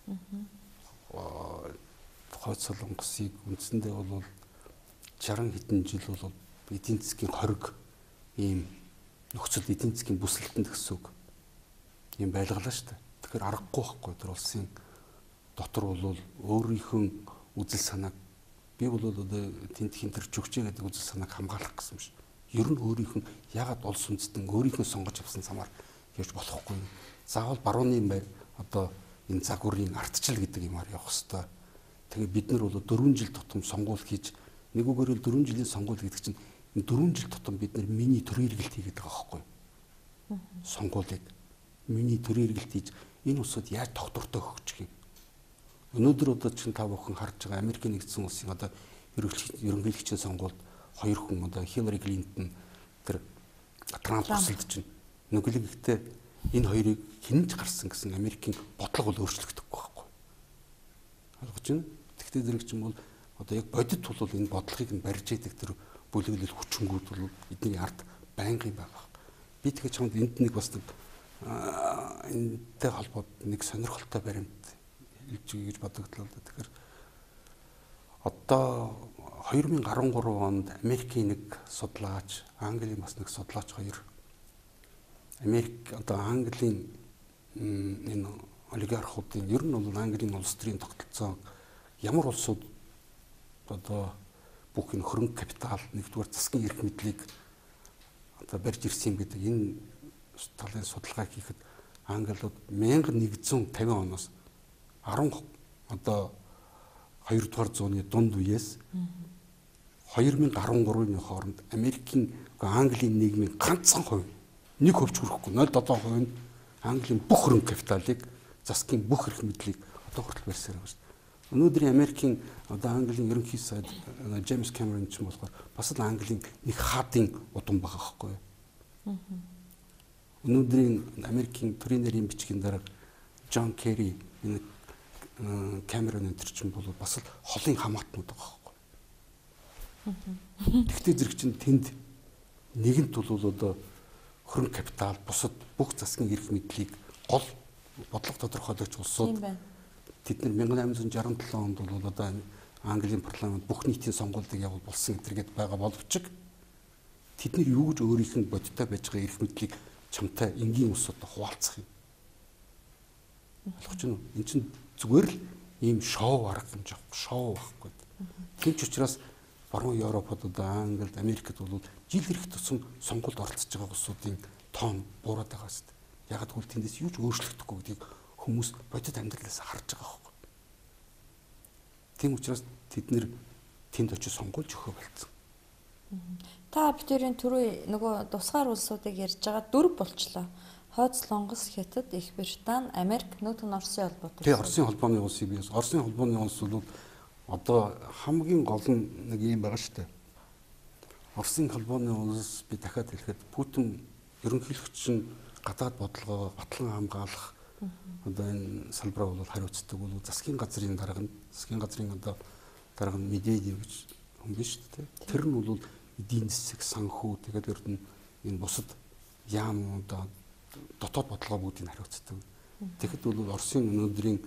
хойд Солонгосыг үндсэндээ бол шаран хэдэн жил бол эдийн засгийн хориг ийм нөхцөл эдийн засгийн бүсэлтэнд гэсэн үг ийм байлгалаа шүү дээ. Тэгэхээр аргагүй байхгүй тэр улсын дотор бол өөрийнхөө үзэл санааг би бол одоо тентхийн тэр жүгчээ гэдэг үзэл санааг хамгаалах гэсэн юм шиг. Ер нь өөрийнх нь ягаад улс үндэстэн өөрийнх нь сонгож авсан замаар явж болохгүй. Заавал барууны байр одоо энэ загварын ардчил гэдэг юмар явах хэвээр. Тэгээ бид нар бол дөрвөн жил тутам сонгуул хийж нэг үгээр л дөрвөн жилийн сонгуул гэдэг чинь энэ дөрвөн жил тутам бид нар миний төрийн эргэлт хийгээд байгаа байхгүй. Сонгуулийг миний төрийн эргэлт хийж энэ улсууд яаж тогтвортой хөгжих юм. Өнөөдөр одоо чинь та бүхэн харж байгаа Америкийн нэгдсэн улсын одоо ерөнхийлөгчийн сонгуульд хоёр хүн одоо Хиллари Клинтон тэр Трамп тусалж чинь нүглэг ихтэй энэ хоёрыг хинж гарсан гэсэн Америкийн бодлого бол өөрчлөгдөхгүй байхгүй. Ойлгож байна? Тэгтээ зэрэг чинь бол одоо яг бодит бол энэ бодлогыг нь барьж яадаг тэр бүлэглэл хүчингүүд бол эдний ард байнгын байгаа. Би тэгэхээр чамд энд нэг бас нэг энэтэй холбоод нэг сонирхолтой баримт хэлж өгье гэж бодогдлоо. Тэгэхээр одоо хоёр мың гарван гурав онд Америкийн нэг судлаач, Английн бас нэг судлаач хоёр Америк одоо Английн энэ олигархуудын ер нь бол Английн улс төрийн тогтолцоо ямар улсууд одоо бүх энэ хөрөнгө капитал нэгдүгээр засгийн эрх мэдлийг одоо барьж ирсэн юм гэдэг энэ талын судалгаа хийхэд Англиуд мянга нэгдсэн тавин оноос арван одоо хоёрдугаар зууны дунд үеэс хоёр мың гарван гурвын хооронд Америкийн Английн нийгмийн ганцхан хувь нэг хөвч хүрэхгүй нөл долоо хувь нь Английн бүх хөрөнгө капиталыг засгийн бүх эрх мэдлийг одоо хүртэл барьсаар байгаа шүү дээ. Өнөөдрийн Америкийн одоо Английн ерөнхий сайд Джеймс Кэмерон ч юм болохоор бас л Английн нэг хаадын удам байгаа байхгүй юу. Өнөөдрийн Америкийн төрийн нэрийн бичгийн дарга Джон Керри энэ Кэмерон энэ чинь бол бас л холын хамаатнууд байгаа байхгүй. Тэгтээ зэрэг чинь тэнд нэгэнт бол одоо хөрөнгө капитал бусад бүх засгийн эрх мэдлийг гол бодлого тодорхойлогч улсууд тэд нар мянга найман зуун жарган долоо онд бол одоо Английн парламент бүх нийтийн сонгуульд явуул болсон гэдэргээд байгаа боловч тэд нар юу гэж өөрийнх нь бодиттой байж байгаа эрх мэдлийг чамтай энгийн улсуудад хуваалцах юм. Ойлгож байна уу? Энд чинь зүгээр л ийм шоу арга хэмжээ шоу байхгүй. Тэгж учраас баруун Европод одоо Англид, Америкт бол жил ирэх тусам сонгуульд оролцож байгаа улсуудын тоон буураад байгаа шүү дээ. Яг тэгвэл тэндээс юу ч өөрчлөгдөхгүй гэдгийг хүмүүс бодит амьдралаас харж байгаа байхгүй. Тийм учраас тэд нэр тэнд очиж сонгуульж өгөө болцсон. Та бидний түрүү нөгөө тусгаар улсуудыг ярьж байгаа дөрв болчлоо. Хойд Солонгос, Хятад, Их Британи, Америк, Нүүтэн Оросын холбоот. Тэгээ Оросын холбооны улсыг бий. Оросын холбооны улс бол одоо хамгийн гол нь нэг юм байгаа шүү дээ. Оросын холбооны улс би дахиад хэлэхэд Путин ерөнхийлөгч нь гадаад бодлогоо батлан хамгаалах одоо энэ салбараа бол хариуцдаг бол засгийн газрын дарга нь засгийн газрын одоо дарга нь Медведев гэж хүн биш шүү дээ. Тэр нь бол эдийн засаг санхүү тэгээд ер нь энэ бусад яам одоо дотоод бодлогоо бүгдийг хариуцдаг. Тэгэхэд бол Оросын өнөөдрийн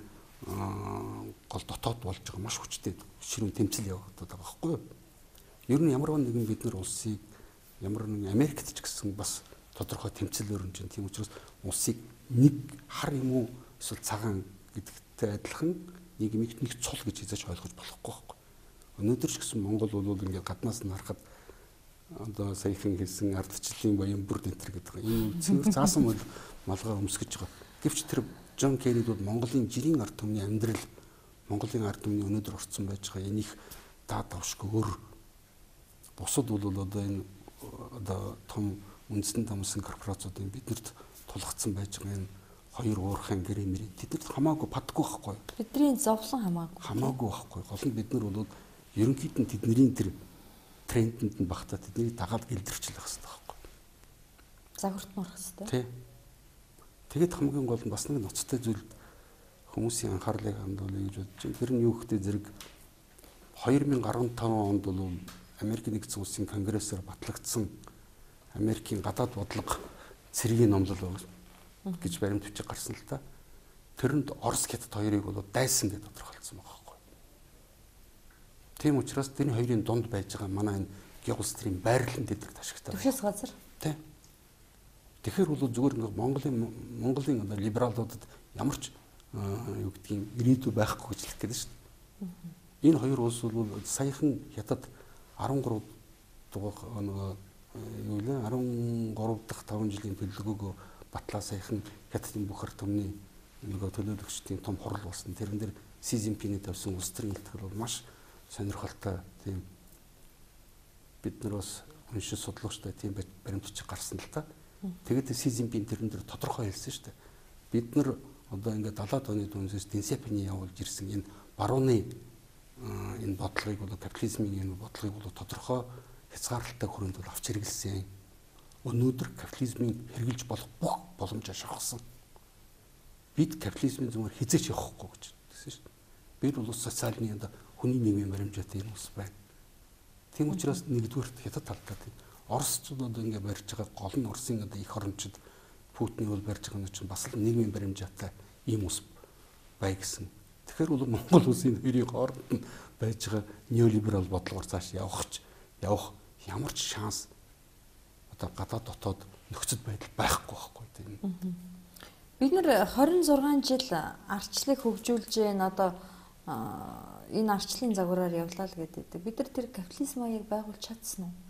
гол дотоод болж байгаа маш хүчтэй ширүүн тэмцэл явагдаад байгаа байхгүй юу? Ер нь ямар нэгэн бид нар улсыг ямар нэгэн Америкт ч гэсэн бас тодорхой тэмцэл өрнж байна. Тийм учраас улсыг нэг хар юм уу эсвэл цагаан гэдэгтэй адилхан нэг юм нэг цул гэж хийж ойлгож болохгүй байхгүй. Өнөөдөр ч гэсэн Монгол бол ингээд гаднаас нь харахад одоо саяхан хэлсэн ардчлалын баян бүрд энтер гэдэг. Энэ цэвэр заасан малгай өмсгөж байгаа. Гэвч тэр Джон Керрид бол Монголын жирийн ард түмний амьдрал, Монголын ард түмний өнөөдөр орцсон байж байгаа энийг даа давшгүй өөр бусад бол одоо энэ одоо том үндэстэн томсон корпорациудын биднэрт тулгцсан байж байгаа энэ хоёр уурхайн гэрэмэрийн тэднэрт хамаагүй падгүй байхгүй. Бидний зовлон хамаагүй. Хамаагүй байхгүй. Гол нь бид нар бол ерөнхийд нь тэдний тэр трендэнд нь багтаа тэднийг дагаад гэлдэрчлэх хэрэгтэй байхгүй. Загварт нурах хэрэгтэй. Тий. Тэгээд хамгийн гол нь бас нэг ноцтой зүйл хүмүүсийн анхаарлыг хандуулъя гэж бодож байна. Тэр нь юу гэхдээ зэрэг хоёр мың гарван таван онд бол Америк нэгдсэн улсын конгрессээр батлагдсан Америкийн гадаад бодлого цэргийн номлол байгаа гэж баримт бичиг гарсан л та. Тэрэнд Орос Хятад хоёрыг бол дайсан гэж тодорхойлсон байгаа байхгүй. Тийм учраас тэрний хоёрын дунд байж байгаа манай энэ геострим байрлалын дэдгэрт ашигтай. Төвшөөс газар. Тийм. Тэгэхээр бол зүгээр ингээ Монголын Монголын одоо либералуудад ямар ч юу гэдгийг ирээдүй байхгүй гэж хэлэх гээд шүү дээ. Энэ хоёр улс бол саяхан Хятад арван гурав дугаар нөгөө юу нэ арван гурав дахь таван жилийн төлөвлөгөөгөө батлаа саяхан Хятадын бүх ард түмний нөгөө төлөөлөгчдийн том хурал болсон. Тэрэн дээр Си Цзиньпиний тавьсан улс төрийн илтгэл бол маш сонирхолтой тийм бид нар бас уншиж судлаачтай тийм баримт бичиг гарсан л та. Тэгээд Си Цзиньпин тэрэн дээр тодорхой хэлсэн шүү дээ. Бид нар одоо ингээд далаад оны түнсээс Дэн Сяопиний явуулж ирсэн энэ барууны энэ бодлогыг бол капитализмын энэ бодлогыг бол тодорхой хязгаарлалтай хүрээнд бол авч хэрэгэлсэн. Өнөөдөр капитализмын хэрэгжилж болох бүх боломжоо шахсан. Бид капитализмын зүгээр хизээч явахгүй гэж хэлсэн шүү дээ. Бид бол социалны энэ хүний нийгмийн баримжаатай энэ ус байна. Тийм учраас нэгдүгээр Хятад талдаа тийм Оросчууд ингээ барьж байгаа гол нь Оросын одоо их орончид Путиний бол барьж байгаа нь чинь бас л нийгмийн баримжаатай ийм ус бай гэсэн. Тэгэхээр бол Монгол улсын хоёрын хооронд нь байж байгаа неолиберал бодлогоор цааш явах явах ямар ч шанс одоо гадаад дотоод нөхцөл байдал байхгүй байхгүй тийм. Бид нэр хорин зургаан жил арчлыг хөгжүүлж гэн одоо энэ арчлын загвараар явлаа л гэдэг. Бид нар тэр капитализм аяыг байгуулж чадсан уу?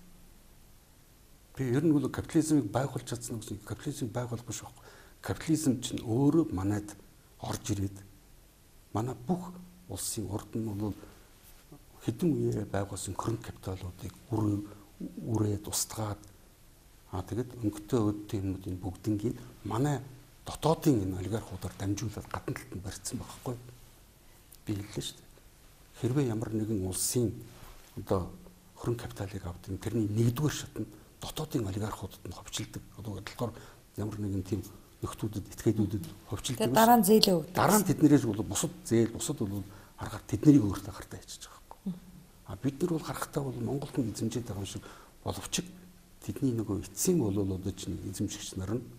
Би ер нь бол капитализмыг байгуулж чадсан гэсэн капитализмыг байгуулахгүй шүү. Капитализм чинь өөрөө манайд орж ирээд манай бүх улсын урд нь бол хэдэн үеэрээ байгуулсан хөрөнгө капиталуудыг үрээд устгаад аа тэгэд өнгөтэй өдтэй юмнуудын бүгднийг манай дотоодын энэ олигархуудаар дамжуулаад гадна талд нь барьсан байхгүй. Би хэллээ шүү дээ. Хэрвээ ямар нэгэн улсын одоо хөрөнгө капиталыг авдаг тэрний нэгдүгээр шат нь дотоодын олигархуудад нь ховчилдог. Одоо бодлохоор ямар нэгэн тийм нөхдүүдэд, этгээдүүдэд ховчилдог. Тэгээд дараа нь зээлээ өгдөг. Дараа нь тэднэрээс бол бусад зээл, бусад бол аргаар тэднийг өөртөө гартаа ячиж байгаа байхгүй. А бид нар бол харахтаа бол Монгол хүн эзэмжээд байгаа юм шиг боловч тэдний нөгөө эцсийн бол одоо чинь эзэмшигч нар нь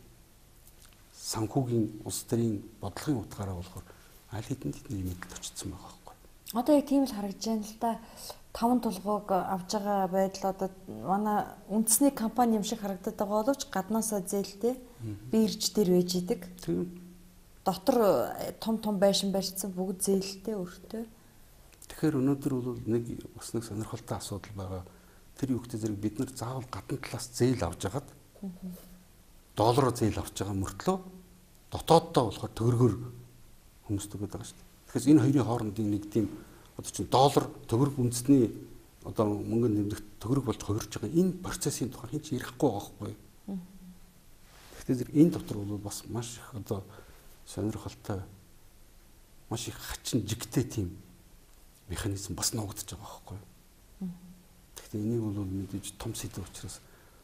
санхүүгийн улс төрийн бодлогын утгаараа болохоор аль хэдийн тэдний мэдэлд очсон байгаа байхгүй. Одоо яг тийм л харагдж байна л да. Таван тулгууг авж байгаа байдал одоо манай үндэсний компани юм шиг харагдаад байгаа боловч гаднаасаа зээлтэй бирж дээр байж идэг. Тийм. Дотор том том байшин барьсан бүгд зээлтэй өөртөө. Тэгэхээр өнөөдөр бол нэг бас нэг сонирхолтой асуудал байгаа. Тэр югтэй зэрэг бид нар заавал гадна талаас зээл авж агаад доллараар зээл авч байгаа мөртлөө дотооддоо болохоор төгрөгөөр хүмүүс төгөөд байгаа шүү дээ. Тэгэхээр энэ хоёрын хоорондын нэг тийм одоо чинь доллар төгрөг үндэсний одоо мөнгөнд нэмэгдэх төгрөг болж хувирж байгаа энэ процессын тухай хин ч ярихгүй байгаа байхгүй. Тэгэхээр зэрэг энэ дотор бол бас маш их одоо сонирхолтой маш их хачин жигтэй тийм механизм бас нуугдж байгаа байхгүй. Тэгэхээр энийг бол мэдээж том сэдв учраас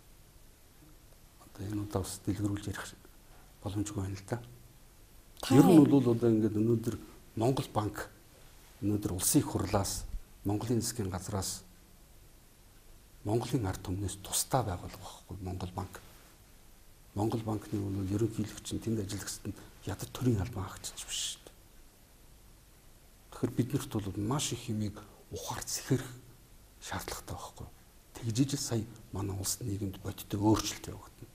одоо энэ удаа бас дэлгэрүүлж ярих боломжгүй байна л да. Ер нь бол одоо ингээд өнөөдөр Монгол банк өнөөдөр улсын их хурлаас Монголын засгийн газраас Монголын ард түмнээс тусдаа байгуулга байхгүй Монгол банк. Монгол банкны бол ерөнхийлөгч нь тэнд ажиллагчид нь ядаж төрийн албан хаагчч биш шүү дээ. Тэгэхээр биднэрт бол маш их юмыг ухаарч сэхэрх шаардлагатай байхгүй. Тэгжиж л сая манай улс нийгэмд бодиттой өөрчлөлт явагдана.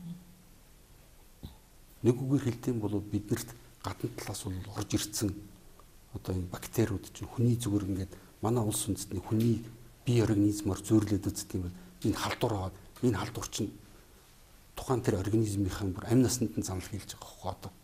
Нэг үгээр хэлдэм бол биднэрт гадна талаас бол орж ирсэн одоо энэ бактериуд чинь хүний зүгээр ингээд манай улс үндэстний хүний бие организмаар зөөрлөд үздэг юм бол энэ халдвар аваад энэ халдвар чинь тухайн тэр организмынхаа бүр амь насанд нь занал хийлж байгаа хөө одоо.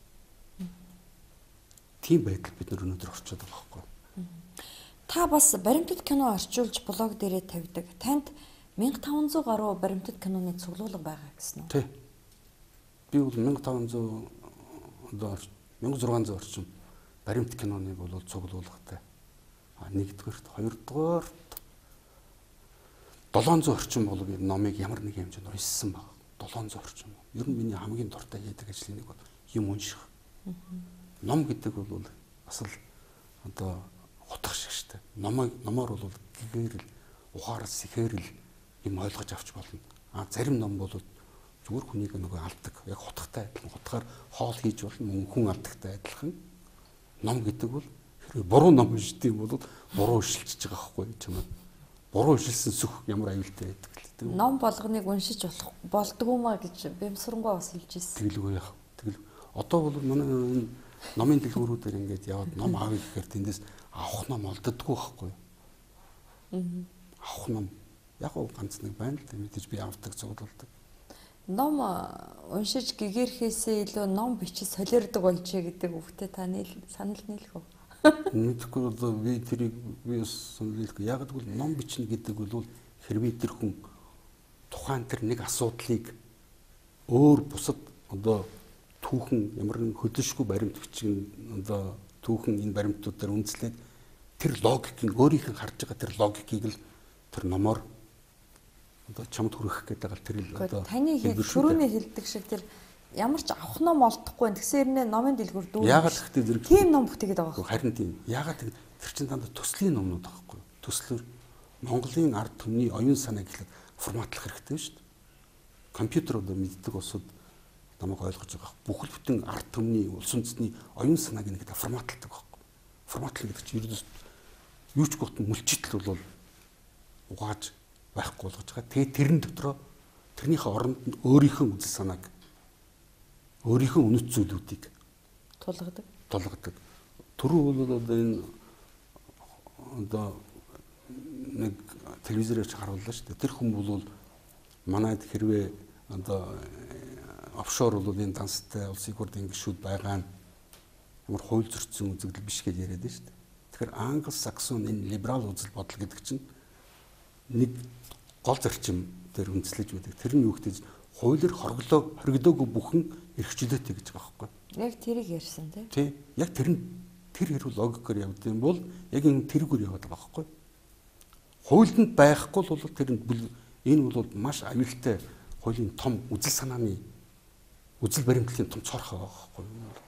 Тийм байдал бид нар өнөөдөр орчод байгаа байхгүй. Та бас баримтат кино орчуулж блог дээрээ тавьдаг. Танд мянга таван зуун гаруй баримтат киноны цуглуулга байгаа гэсэн үү? Тий. Би бол мянга таван зуун одоо мянга зургаан зуун орчим баримт киноныг бол цуглуулгатай. А нэгдүгээрт, хоёрдугаарт долоон зуун орчим бол би номыг ямар нэг хэмжээнд уншсан баг. долоон зуун орчим. Ер нь миний хамгийн дуртай яадаг ажлын нэг бол юм унших. Ном гэдэг бол бас л одоо утга шиг штэ. Номыг номоор бол гэгээр л ухаарал сэхээр л юм ойлгож авч болно. А зарим ном бол зүгээр хүнийг нөгөө алдаг. Яг хутгатай адилхан хутгаар хоол хийж болно, хүн алдагтай адилхан. Ном гэдэг бол хэрвээ буруу ном уншдаг юм бол буруу ишилчж байгаа байхгүй чамаа. Буруу ишилсэн сүх ямар аюултай байдаг л дээ. Ном болгоныг уншиж болох болдгоо маа гэж Бямсрангуй бас хэлж ирсэн. Тэгэлгүй яах. Тэгэл одоо бол манай номын дэлгүүрүүдээр ингээд яваад ном аавь гэхээр тэндээс авах ном олддоггүй байхгүй. Авах ном яг уу ганц нэг байна л да мэдээж би авдаг цуглуулдаг. Ном уншиж гэгэрхээсээ илүү ном бичиж солиордог болжээ гэдэг үгтэй та нийл санал нийлэх үү? Мэдхгүй одоо би тэрийг би санал нийлэхгүй. Яг л ном бичнэ гэдэг бол хэрвээ тэр хүн тухайн тэр нэг асуудлыг өөр бусад одоо түүхэн ямар нэг хөдөлшгүй баримт бичиг одоо түүхэн энэ баримтуудаар үндэслээд тэр логикийг өөрийнх нь харж байгаа тэр логикийг л тэр номоор одоо чамд хүргэх гэдэг байгаа тэр л одоо таны шөрөөний хэлдэг шиг тэр ямар ч авах ном олдохгүй гэсэн хэрнээ номын дэлгүүр дүүрэн. Яагаад гэхдээ зэрэг тийм ном бүтээгээд байгаа юм. Харин тийм. Яагаад тэр чинь дандаа төслийн номнууд байхгүй юу? Төслөөр Монголын ард түмний оюун санааг гэхэд форматлах хэрэгтэй шүү дээ. Компьютер одоо мэддэг усуд намайг ойлгож байгаа. Бүхэл бүтэн ард түмний улс үндэстний оюун санааг нэгэд форматладаг байхгүй юу? Форматлах гэдэг чинь ердөөс юу ч гот мүлчитл бол угааж байхгүй болгож байгаа. Тэгээ тэрэн дотроо тэрнийхээ оронд нь өөрийнхөө үзэл санааг өөрийнхөө үнэт зүйлүүдийг тулгадаг. Тулгадаг. Түрүү бол одоо энэ одоо нэг телевизээр харууллаа шүү дээ. Тэр хүн бол манайд хэрвээ одоо офшор бол энэ данстай улсын хурлын гишүүд байгаа нь ямар хууль зөрчсөн үзэгдэл биш гэж яриад байна шүү дээ. Тэгэхээр англ саксон энэ либерал үзэл бодол гэдэг чинь нэг гол зарчим дээр үндэслэж байдаг. Тэр нь юу гэдэг хуулиар хорглоо хоригдоогүй бүхэн эрхчлөөтэй гэж байгаа байхгүй. Яг тэрийг ярьсан тийм. Тий. Яг тэр нь тэр хэрэг логикоор явдаг юм бол яг энэ тэргээр яваад байгаа байхгүй. Хуулинд байхгүй бол тэр энэ бол маш аюултай хуулийн том үзэл санааны үзэл баримтлалын том цорх байгаа байхгүй.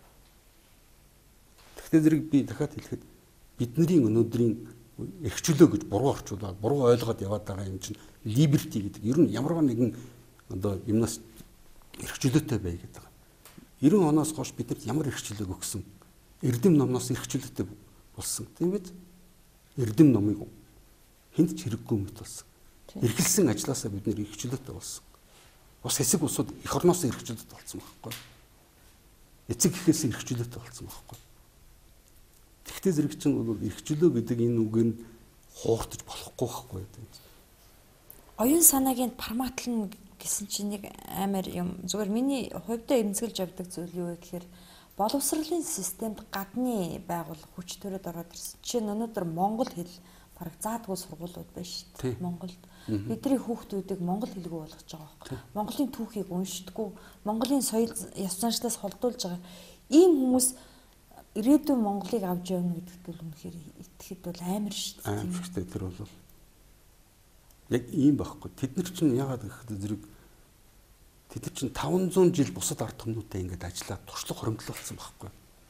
Тэгтээ зэрэг би дахиад хэлэхэд бидний өнөөдрийн эрхчлөө гэж буруу орчуулаад буруу ойлгоод яваад байгаа юм чинь либерти гэдэг. Ер нь ямарваа нэгэн одоо юмнаас эрхчлөөтэй бай гэдэг. девяносто оноос хойш бидэнд ямар эрхчлөөг өгсөн? Эрдэм номноос эрхчлөөтэй болсон. Тийм биз? Эрдэм номыг хэнд ч хэрэггүй мэт болсон. Эрхэлсэн ажилласаа бид нэр эрхчлөөтэй болсон. Бас хэсэг усуд эх орноос эрхчлөөтэй болсон байхгүй. Эцэг гэхээс эрхчлөөтэй болсон байхгүй. Тэгтээ зэрэг чинь бол эрхчлөө гэдэг энэ үгээр нь хууртаж болохгүй байхгүй юм. Оюун санаагийн форматлна гэсэн чинь нэг амар юм. Зүгээр миний хувьдаа эмзэглэж явдаг зүйл юу вэ гэхээр боловсролын системд гадны байгууллага хүч төрөд ороод ирсэн. Жишээ нь өнөөдөр монгол хэл бараг заадгүй сургуулиуд байна шүү дээ. Монголд бидний хүүхдүүдийг монгол хэлгүй болгож байгаа байхгүй. Монголын түүхийг уншдаггүй, Монголын соёл ёс заншлаас холдуулж байгаа. Ийм хүмүүс ирээдүйн Монголыг авч явна гэдэгт бол үнэхээр итгэхэд бол амар шүү дээ. Амар шүү дээ. Тэр бол яг ийм байхгүй. Тэд нар чинь яагаад гэхэд зэрэг тэд нар чинь таван зуун жил бусад ард түмнүүтэй ингээд ажиллаад туршлага хоримтлуулсан байхгүй.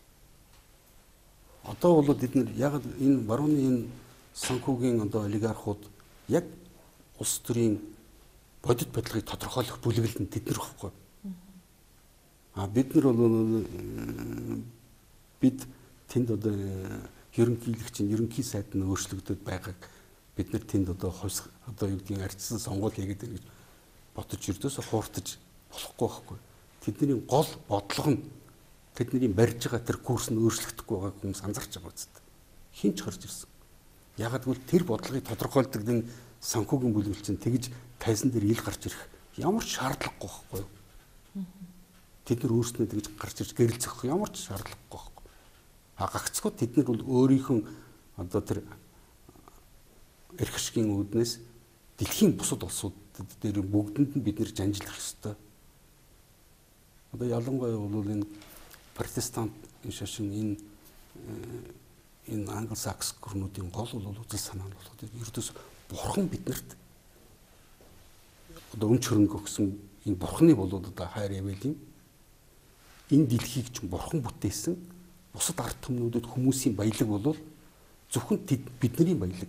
Одоо бол бид нар яагаад энэ барууны энэ санхүүгийн одоо олигархууд яг улс төрийн бодит бодлогыг тодорхойлох бүлэглэл нь тэд нар байхгүй. А бид нар бол бид тэнд одоо ерөнхийлөгчийн ерөнхий сайд нь өөрчлөгдөд байгааг бид нар тэнд одоо хойс одоо юу гэдгийг арчсан сонгуул хийгээд байна гэж бодож өрдөөсө хууртаж болохгүй байхгүй. Тэдний гол бодлого нь тэдний барьж байгаа тэр курс нь өөрчлөгдөхгүй байгааг хүмүүс анзарч байгаа үст. Хин ч гарч ирсэн. Ягаад гэвэл тэр бодлогыг тодорхойлдог нэг санхүүгийн бүлэглэл чинь тэгж тайзан дээр ил гарч ирэх ямар ч шаардлагагүй байхгүй юу? Тэд нар өөрснөө тэгж гарч ирж гэрэлцэх ямар ч шаардлагагүй байхгүй. А гагцгүй тэд нар бол өөрийнхөө одоо тэр эрх ашигын үүднээс дэлхийн бусад улсууд дээр бүгдэнд нь бид нэр жанжлах ёстой. Одоо ялангуяа бол энэ протестант шашин энэ энэ англосакс гүрнүүдийн гол бол үзэл санаа нь болоход ердөөс бурхан биднэрт одоо өмч хөрөнгө өгсөн энэ бурханы бол одоо хайр явэл юм. Энэ дэлхийг ч бурхан бүтээсэн. Бусад ард түмнүүдэд хүмүүсийн баялаг бол зөвхөн бидний баялаг.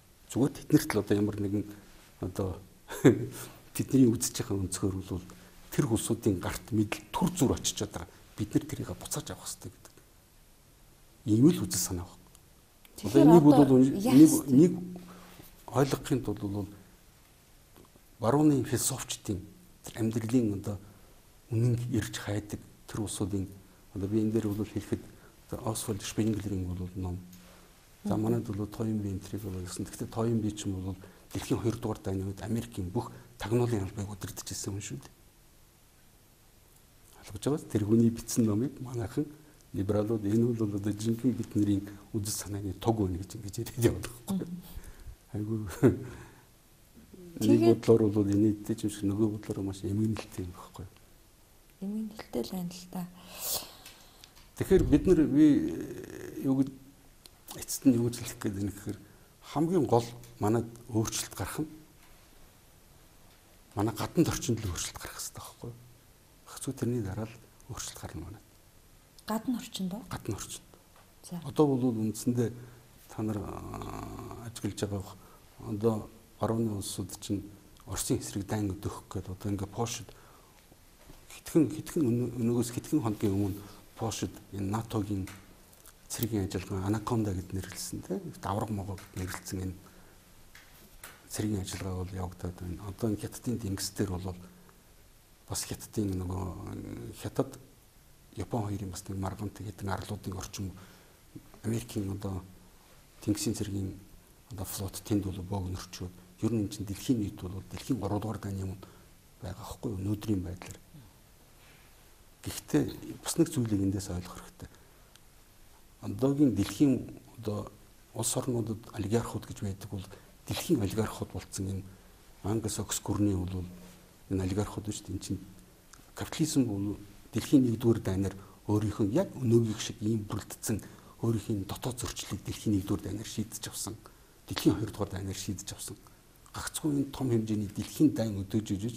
Зүгээр тэднэрт л одоо ямар нэгэн одоо тэдний үзэж байгаа өнцгөр бол тэр улсуудын гарт мэдл төр зүр очиж чадаа бид нар тэрийг буцааж авах хэрэгтэй гэдэг. Ийм л үзэл санаа байна. Одоо энийг бол нэг нэг ойлгохын тулд бол барууны философчдын тэр амьдралын одоо үнэн ирж хайдаг тэр улсуудын одоо би энэ дээр бол хэлэхэд Освальд Шпенглерийн бол ном. За манайд бол Тойнби энтриг бол гэсэн. Гэхдээ Тойнби ч юм бол дэлхийн хоёр дугаар дайны үед Америкийн бүх тагнуулын албыг удирдах гэсэн юм шүү дээ. Ойлгож байгаа. Тэр хүний бичсэн номыг манайхан либералууд энэ бол одоо жинхэнэ бидний үзэл санааны туг байна гэж ингэж яриад явдаг байхгүй. Айгу нэг бодлоор бол энэтэй ч юм шиг нөгөө бодлоор маш эмгэнэлтэй юм байхгүй. Эмгэнэлтэй л байна л та. Тэгэхээр бид нар би юу гэж эцэст нь юу гэж хэлэх гээд байна гэхээр хамгийн гол манад өөрчлөлт гарах нь манай гадна орчинд л өөрчлөлт гарах хэрэгтэй байхгүй юу? Хэцүү тэрний дараа л өөрчлөлт гарна манад. Гадна орчинд уу? Гадна орчинд. За. Одоо бол үндсэндээ та нар ажиглаж байгаа одоо барууны улсууд чинь Оросын эсрэг дайн өдөх гэдэг одоо ингээ Польшид хитгэн хитгэн өнөөгөөс хитгэн хоногийн өмнө Польшид энэ НАТОгийн цэргийн ажиллагаа Анаконда гэд нэрлсэн тийм давраг могоо гэд нэрлсэн энэ цэргийн ажиллагаа бол явагдаад байна. Одоо энэ хятадын тэнгисдэр бол бас хятадын нөгөө хятад Япон хоёрын бас нэг маргант гэдэг арлуудын орчим Америкийн одоо тэнгисийн цэргийн одоо флот тэнд бол богинорчууд ер нь энэ чинь дэлхийн нийт бол дэлхийн гурав дугаар дайны өмнө байгаа байхгүй юу өнөөдрийн байдлаар. Гэхдээ бас нэг зүйлийг эндээс ойлгох хэрэгтэй. Одоогийн дэлхийн одоо улс орнуудад олигархууд гэж байдаг бол дэлхийн олигархууд болцсон энэ Англосакс гүрний бол энэ олигархууд шүү дээ. Энд чинь капитализм бол дэлхийн нэгдүгээр дайнаар өөрийнхөө яг өнөөгийн шиг ийм бүрдсэн өөрийнхөө дотоод зөрчлийг дэлхийн нэгдүгээр дайнаар шийдэж авсан. Дэлхийн хоёрдугаар дайнаар шийдэж авсан. Гагцгүй энэ том хэмжээний дэлхийн дайн өдөөж ижиж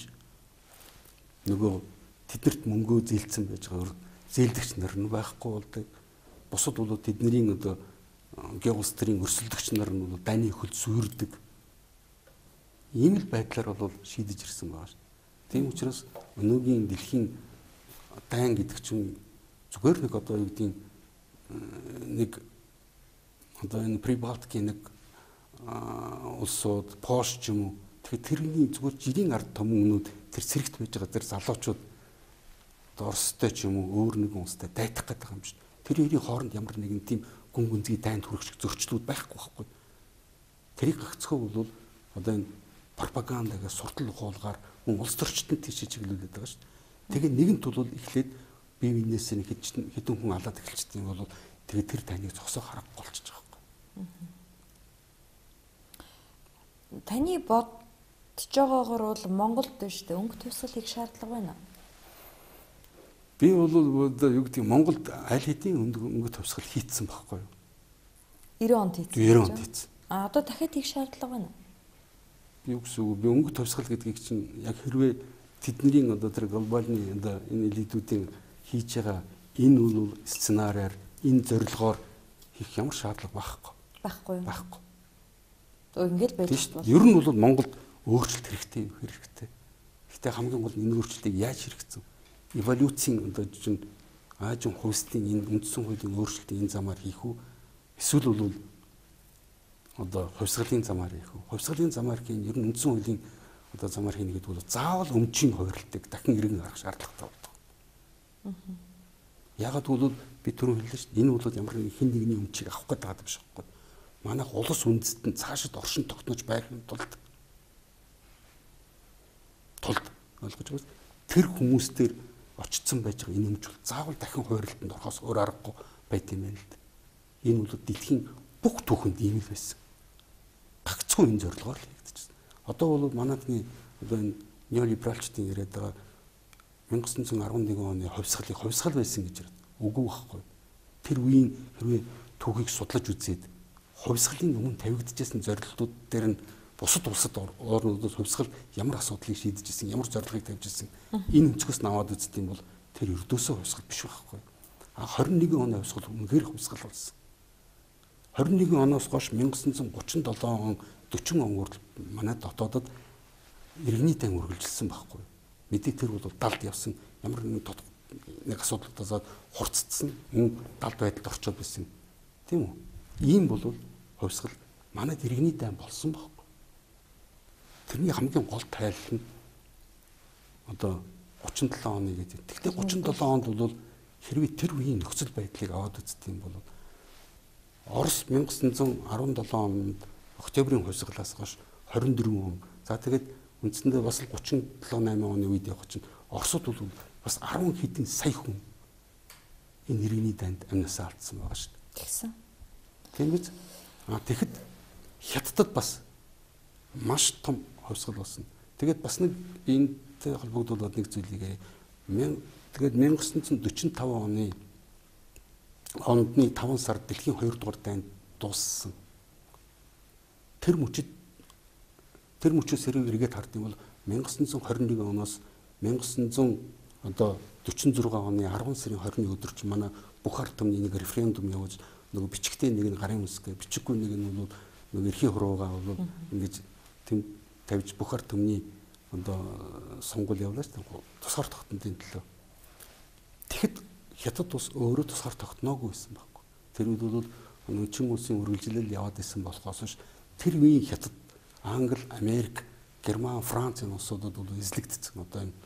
нөгөө тэднэрт мөнгөө зээлдсэн байж байгаа зээлдэгч нар нь байхгүй болдог. Бусад бол тэдний одоо геострийн өрсөлдөгч нар нь бол дайны хөл зүйрдэг. Ийм л байдлаар бол шийдэж ирсэн байгаа шүү. Тийм учраас өнөөгийн дэлхийн дайн гэдэг чинь зүгээр нэг одоо юу гэдгийг нэг одоо энэ Прибалтикийн нэг улсууд Польш ч юм уу тэгэхээр тэрний зүгээр жирийн ард түмнүүд тэр цэрэгт байж байгаа тэр залуучууд Оростой ч юм уу өөр нэгэн улстай дайтах гэдэг юм шүү. Тэр хоёрын хооронд ямар нэгэн тийм гүн гүнзгий дайнд хүрэх шиг зөрчлүүд байхгүй байхгүй. Тэрийг гагцхоо бол одоо энэ пропагандагаа суртал ухуулгаар мөн улс төрчтөнд тийш чиглүүлээд байгаа шүү. Тэгээ нэгэнт бол эхлээд бие биенээс нь хэдэн хүн алаад эхэлчихсэн бол тэгээ тэр таныг зогсоо харахгүй болчихж байгаа байхгүй. Таны бодож байгаагаар бол Монголд шүү дээ өнгө тусгал их шаардлага байна. Би бол одоо юу гэдэг Монголд аль хэдийн өнгө тусгал хийцсэн байхгүй юу? девяносто онд хийцсэн. девяносто онд хийцсэн. А одоо дахиад их шаардлага байна. Би юу гэсэн үг би өнгө тусгал гэдгийг чинь яг хэрвээ тэдний одоо тэр глобальны одоо энэ элитүүдийн хийж байгаа энэ бол сценараар энэ зорилгоор хийх ямар шаардлага байхгүй. Байхгүй юу? Байхгүй. Өө ингэж байж байна. Ер нь бол Монголд өөрчлөлт хэрэгтэй хэрэгтэй. Гэхдээ хамгийн гол энэ өөрчлөлтийг яаж хэрэгцэн? Эволюцийн одоо чинь аажин хувьсдын энэ үндсэн хуулийн өөрчлөлтийн энэ замаар хийх үү? Эсвэл бол одоо хувьсгалын замаар хийх үү? Хувьсгалын замаар хийн ер нь үндсэн хуулийн одоо замаар хийнэ гэдэг бол заавал өмчийн хувирлтыг дахин иргэн гарах шаардлагатай болдог. Ягаад гэвэл би түрүү хэллээ шүү дээ. Энэ бол ямар нэгэн хэн нэгний өмчийг авах гэдэг байгаа юм шиг байна. Манайх улс үндэстэн цаашид оршин тогтнож байхын тулд тулд ойлгож байгаа. Тэр хүмүүс дээр очсон байж байгаа энэ өмч бол заавал дахин хувирлтанд орохоос өөр аргагүй байт юм байна л да. Энэ бол дэлхийн бүх түүхэнд ийм л байсан. Гагцгүй энэ зорилгоор л хийгдчихсэн. Одоо бол манайхны одоо энэ неолибералчдын яриад байгаа 천ix арван нэгэн оны хувьсгалыг хувьсгал байсан гэж яриад үгүй байхгүй. Тэр үеийн хэрвээ түүхийг судлаж үзээд хувьсгалын өмнө тавигдчихсан зорилтууд дээр нь бусад улсад орнуудад хувьсгал ямар асуудлыг шийдэж ирсэн, ямар зорилгыг тавьж ирсэн энэ өнцгөөс наваад үздэг юм бол тэр ердөөсөө хувьсгал биш байхгүй. А хорин нэгэн оны хувьсгал үнэхээр хувьсгал болсон. хорин нэгэн оноос хойш 천ix гучин седем он, дөрвөн он хүртэл манай дотоодод иргэний дан үргэлжилсэн байхгүй. Мэдээ тэр бол далд явсан ямар нэгэн нэг асуудалтаас хурцдсан мөн далд байдалд орчод байсан. Тийм үү? Ийм бол хувьсгал манайд иргэний дайн болсон байхгүй. Тэрний хамгийн гол тайлал нь одоо гучин долоо оны гэдэг. Тэгтээ гучин долоо онд бол хэрвээ тэр үеийн нөхцөл байдлыг аваад үздэг юм бол Орос мянга санаа зуун арван долоо онд октябрийн хувьсгалаас хойш хорин дөрвөн он. За тэгээд үндсэндээ бас гучин долоо найман оны үед явах чинь Оросууд бол бас арван хэдэн сая хүн энэ иргэний дайнд амнасаа алдсан байгаа шүү дээ. Тэгсэн. Тийм биз? А тэгэхэд Хятадд бас маш том хувьсгал болсон. Тэгээд бас нэг энэтэй холбогдуулаад нэг зүйлийг тэгээд мянга санаа зуун дөрвөн таван оны ондны таван сард дэлхийн хоёрдугаар дайнд дууссан. Тэр мөчид тэр мөчөөс хэрэг эргээд хардсан бол мянга санаа зуун хорин нэгэн оноос мянга санаа зуун одоо дөрвөн зургаан оны арван сарын хорины өдөр чинь манай бүх ард түмний нэг референдум явуулж нөгөө бичгтээ нэг нь гарын үсгээ бичиггүй нэг нь бол нөгөө эрхийн хуруугаа бол ингэж тэм тавьж бүх ард түмний одоо сонгуул явуулаа шүү дээ. Тусгаар тогтнодын төлөө. Тэгэхэд Хятад ус өөрөө тусгаар тогтноогүй байсан байхгүй. Тэр үед бол нөөцийн улсын үргэлжлэл яваад байсан болохоос ш тэр үеийн Хятад, Англи, Америк, Герман, Францын улсуудад бол эзлэгдсэн одоо юм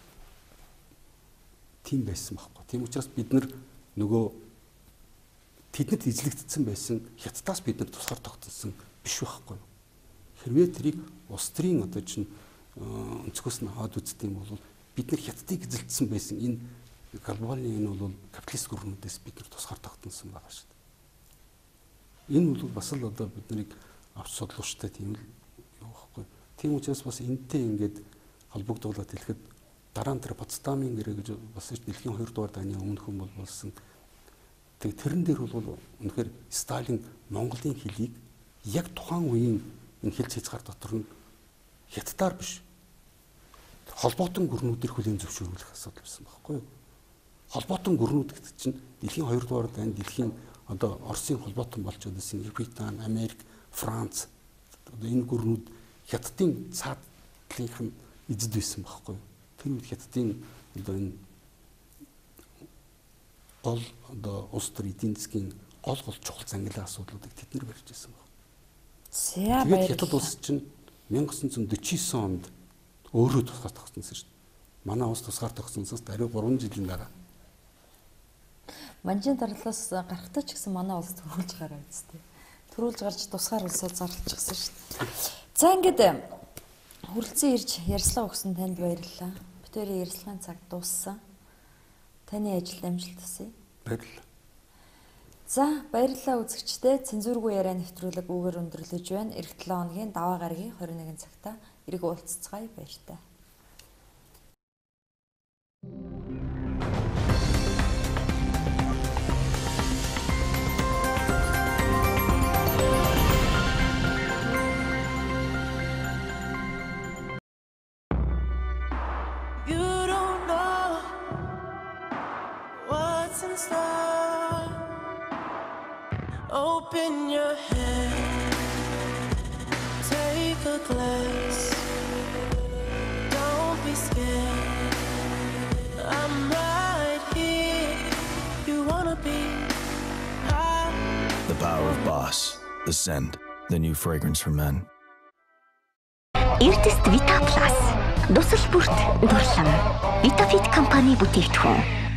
тийм байсан байхгүй. Тийм учраас бид нар нөгөө тэднэрт эзлэгдсэн байсан Хятадаас бид нар тусгаар тогтсон биш байхгүй. Хэрвээ тэрийг Устрийн одоо чинь өнцгөөс нь аваад үздэг юм бол бид нар Хятадыг эзэлсэн байсан энэ глобалны энэ бол капиталист гүрнүүдээс бид нар тусгаар тогтносон байгаа шүү дээ. Энэ бол бас л одоо бид нарыг авч судлууштай тийм л юу байхгүй. Тийм учраас бас энэтэй ингээд холбогдуулаад хэлэхэд дараа нь тэр Потсдамын гэрээ гэж бас дэлхийн хоёрдугаар дайны өмнөх хүн бол болсон. Тэгээ тэрэн дээр бол үнэхээр Сталин Монголын хэлийг яг тухайн үеийн энэ хэл цэцгаар дотор нь Хятадаар биш холбоотон гүрнүүдээр хүлээн зөвшөөрүүлэх асуудал байсан байхгүй юу? Холбоотон гүрнүүд гэдэг чинь дэлхийн хоёрдугаар дайнд дэлхийн одоо Оросын холбоотон болчиход байсан Британи, Америк, Франц одоо энэ гүрнүүд Хятадын цаатлынх нь эзэд байсан байхгүй юу? Тэр үед Хятадын одоо энэ гол одоо улс төр эдийн засгийн гол гол чухал зангилаа асуудлуудыг тэд нар барьж байсан байна. За тэгээд Хятад улс чинь мянга санаа зуун дөрвөн онд өөрөө тусгаар тогтсон шүү дээ. Манай улс тусгаар тогтсоноос даруй гурван жилийн дараа. Манжийн дараалаас гарахтаа ч гэсэн манай улс төрүүлж гараа үстэй. Төрүүлж гарч тусгаар улсууд зарлчихсан шүү дээ. За ингээд хүрэлцэн ирж ярьслаа өгсөн танд баярлалаа. Битүүрийн ярилцлагын цаг дууссан. Таны ажилд амжилт хүсье. Баярлалаа. За баярлалаа үзэгчдээ. Цензургүй яриа нэвтрүүлэг үгээр өндөрлөж байна. Эх долоо хоногийн даваа гарагийн хорин нэгэн цагта эрг уулзцгаая баяртай. Open your hand, take a glass, don't be scared, I'm right here, you wanna be high. The power of Boss, the scent, the new fragrance for men. Эрдэст Vita Plus. Дусал бүрт дурлам. Vitafit компани бүтээгдэхүүн.